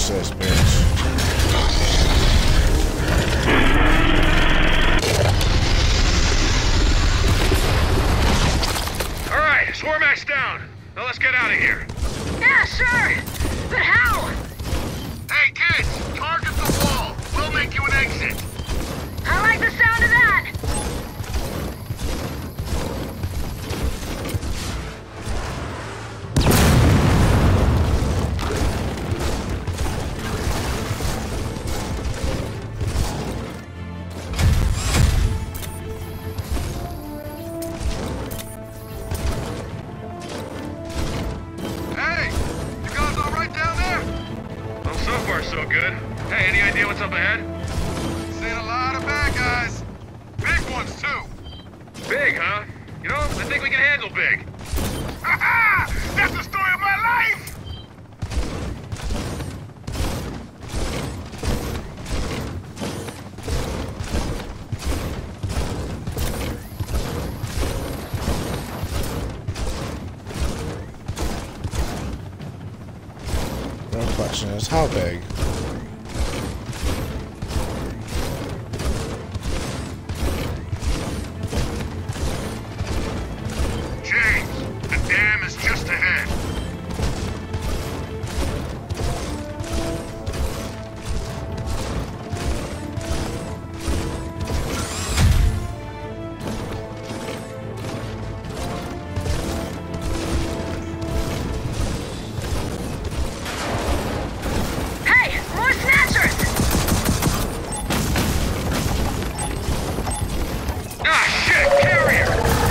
Watch this, bitch. All right, Swarmax down. Now let's get out of here. Yeah, sure. But how? Hey, kids, target the wall. We'll make you an exit. I like the sound of that. Hey, you guys all right down there? Well, so far so good. Hey, any idea what's up ahead? Seen a lot of bad guys. Big ones, too. Big, huh? You know, I think we can handle big. Ha ha! That's the story of my life! Real question is, how big? James, the dam is just ahead. Hey, more snatchers! Ah, shit, carrier!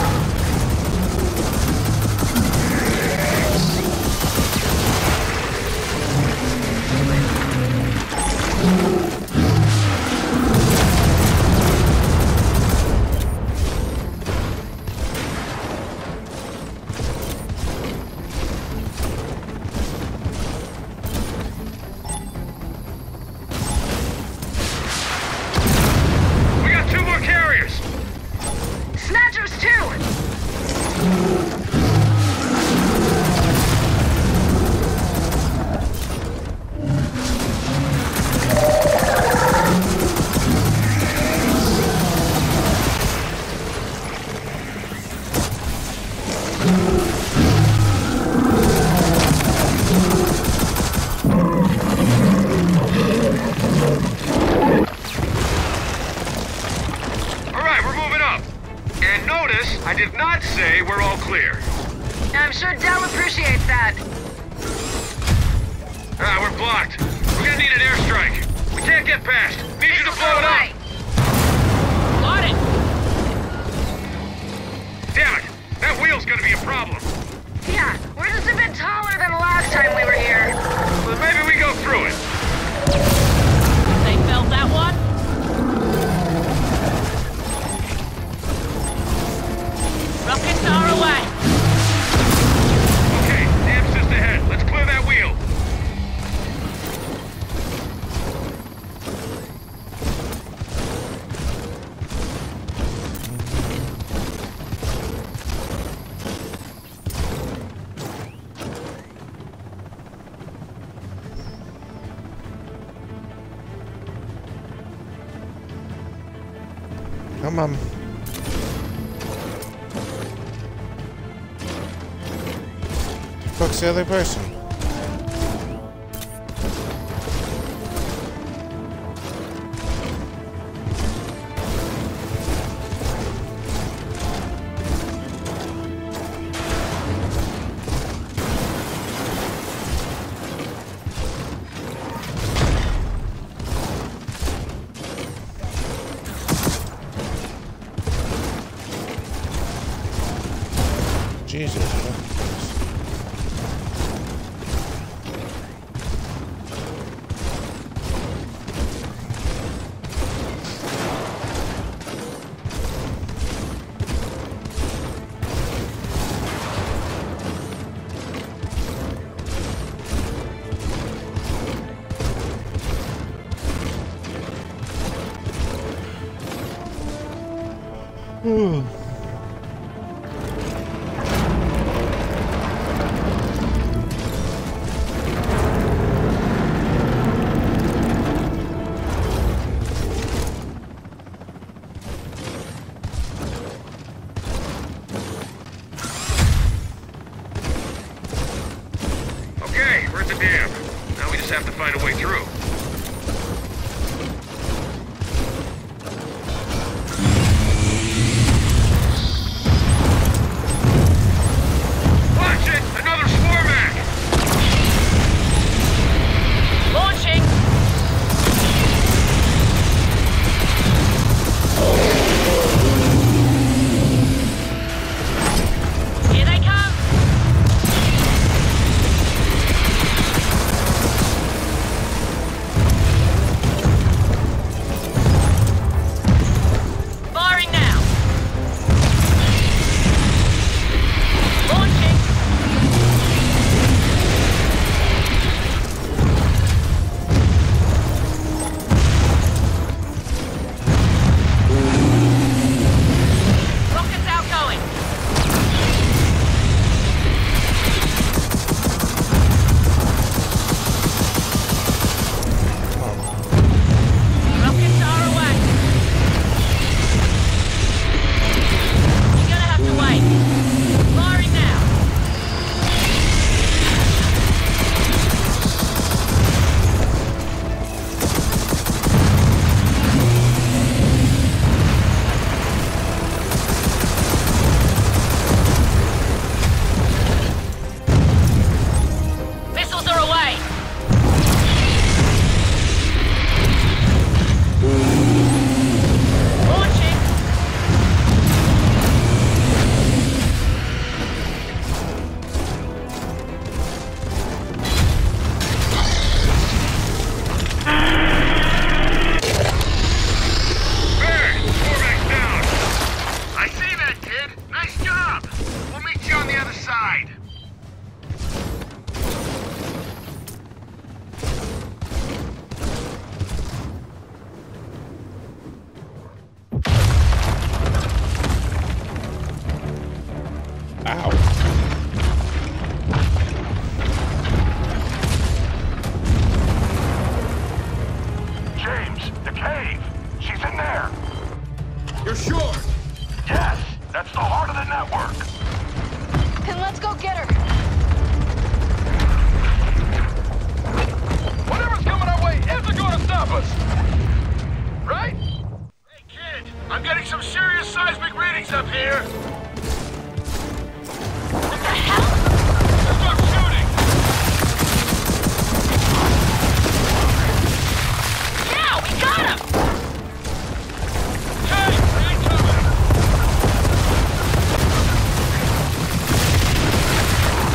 We got two more carriers! Snatchers too! All right, we're moving up. And notice, I did not say we're all clear. I'm sure Del appreciates that. Ah, we're blocked. We're gonna need an airstrike. We can't get past. Need you to blow it up. Got it. Damn it! That wheel's gonna be a problem. Yeah, we're just a bit taller than the last time we were here. Well, maybe we go through it. They felt that one? Rockets are away. Okay, dam's just ahead. Let's clear that wheel. Come on. The fuck's the other person? Jesus. Ooh. The cave. She's in there. You're sure? Yes, that's the heart of the network. Then let's go get her. Whatever's coming our way isn't going to stop us. Right? Hey, kid, I'm getting some serious seismic readings up here. What the hell? Start shooting. Yeah, we got him! Hey, incoming!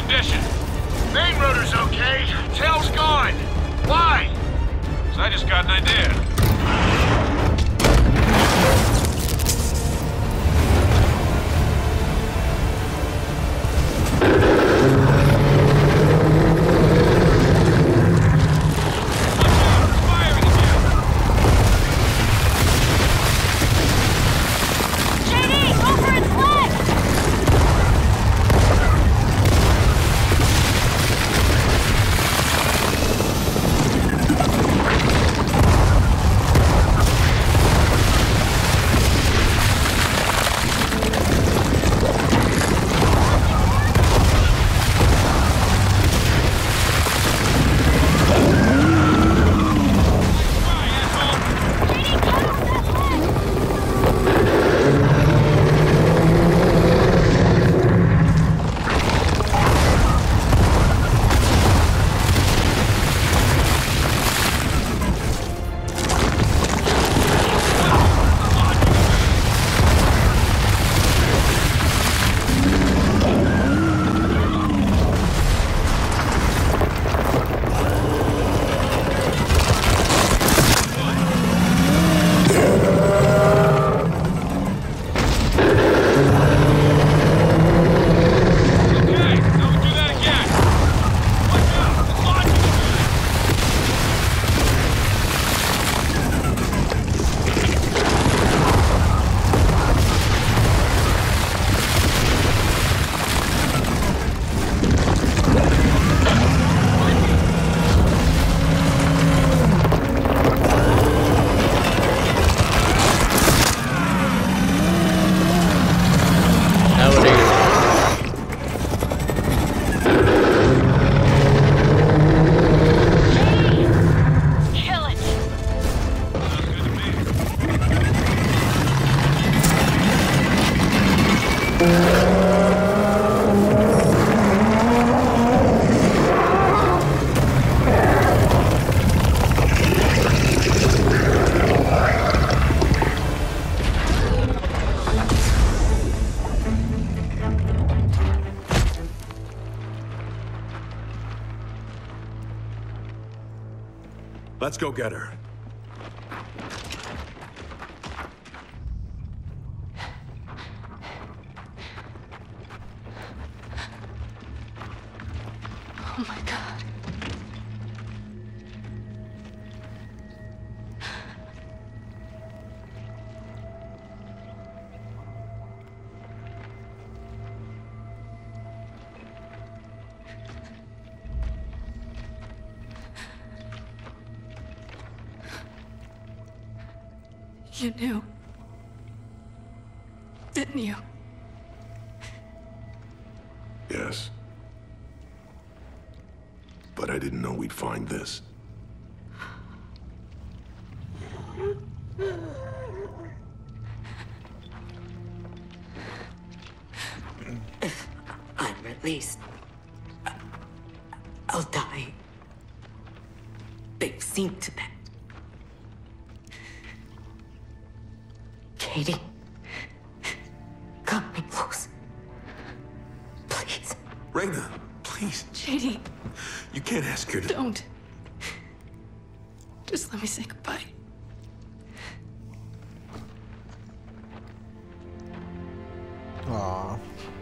condition? Main rotor's okay. Tail's gone. Why? 'Cause I just got an idea. Let's go get her. Oh my God. You knew, didn't you? Yes. But I didn't know we'd find this. If I'm released, I'll die. They've seen to that. Katie, cut me loose. Please. Reyna, please. J D. You can't ask her to... Don't. Just let me say goodbye. Aww.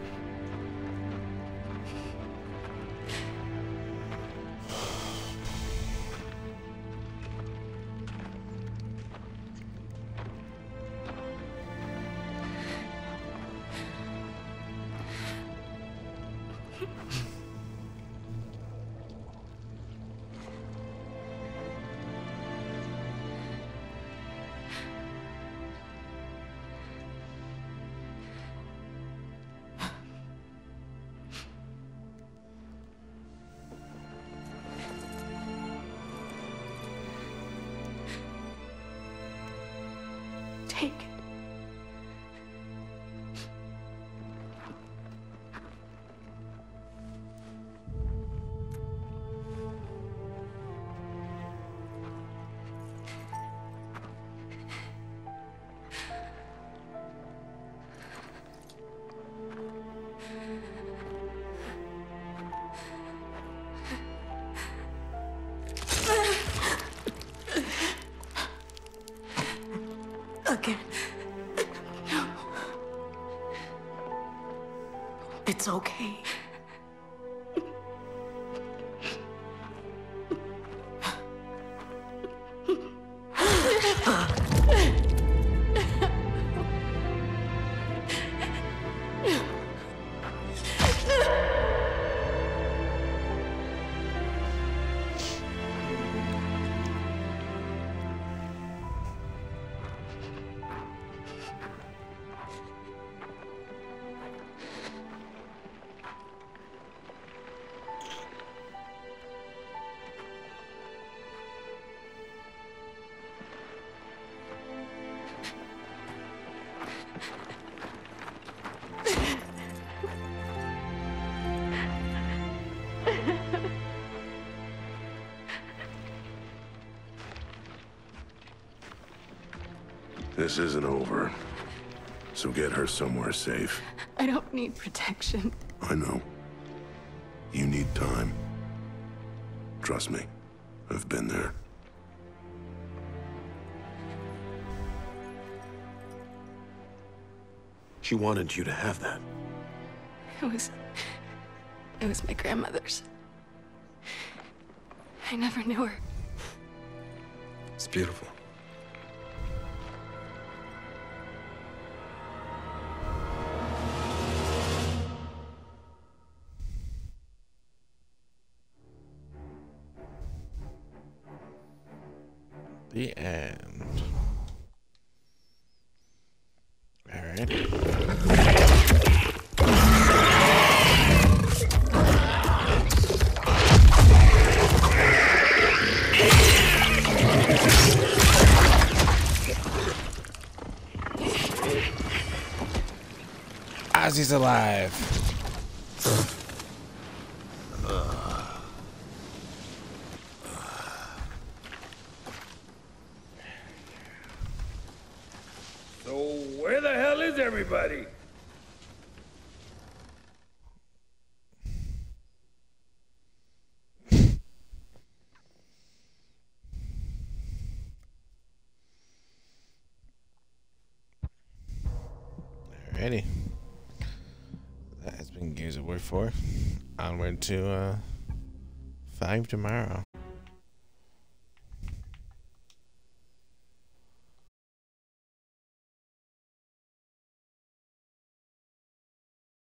Take it. It's okay. This isn't over. So get her somewhere safe. I don't need protection. I know. You need time. Trust me. I've been there. She wanted you to have that. It was... It was my grandmother's. I never knew her. It's beautiful. The end. All right. Ozzy's alive. So where the hell is everybody? Alrighty. That has been Gears of War four. Onward to uh, five tomorrow.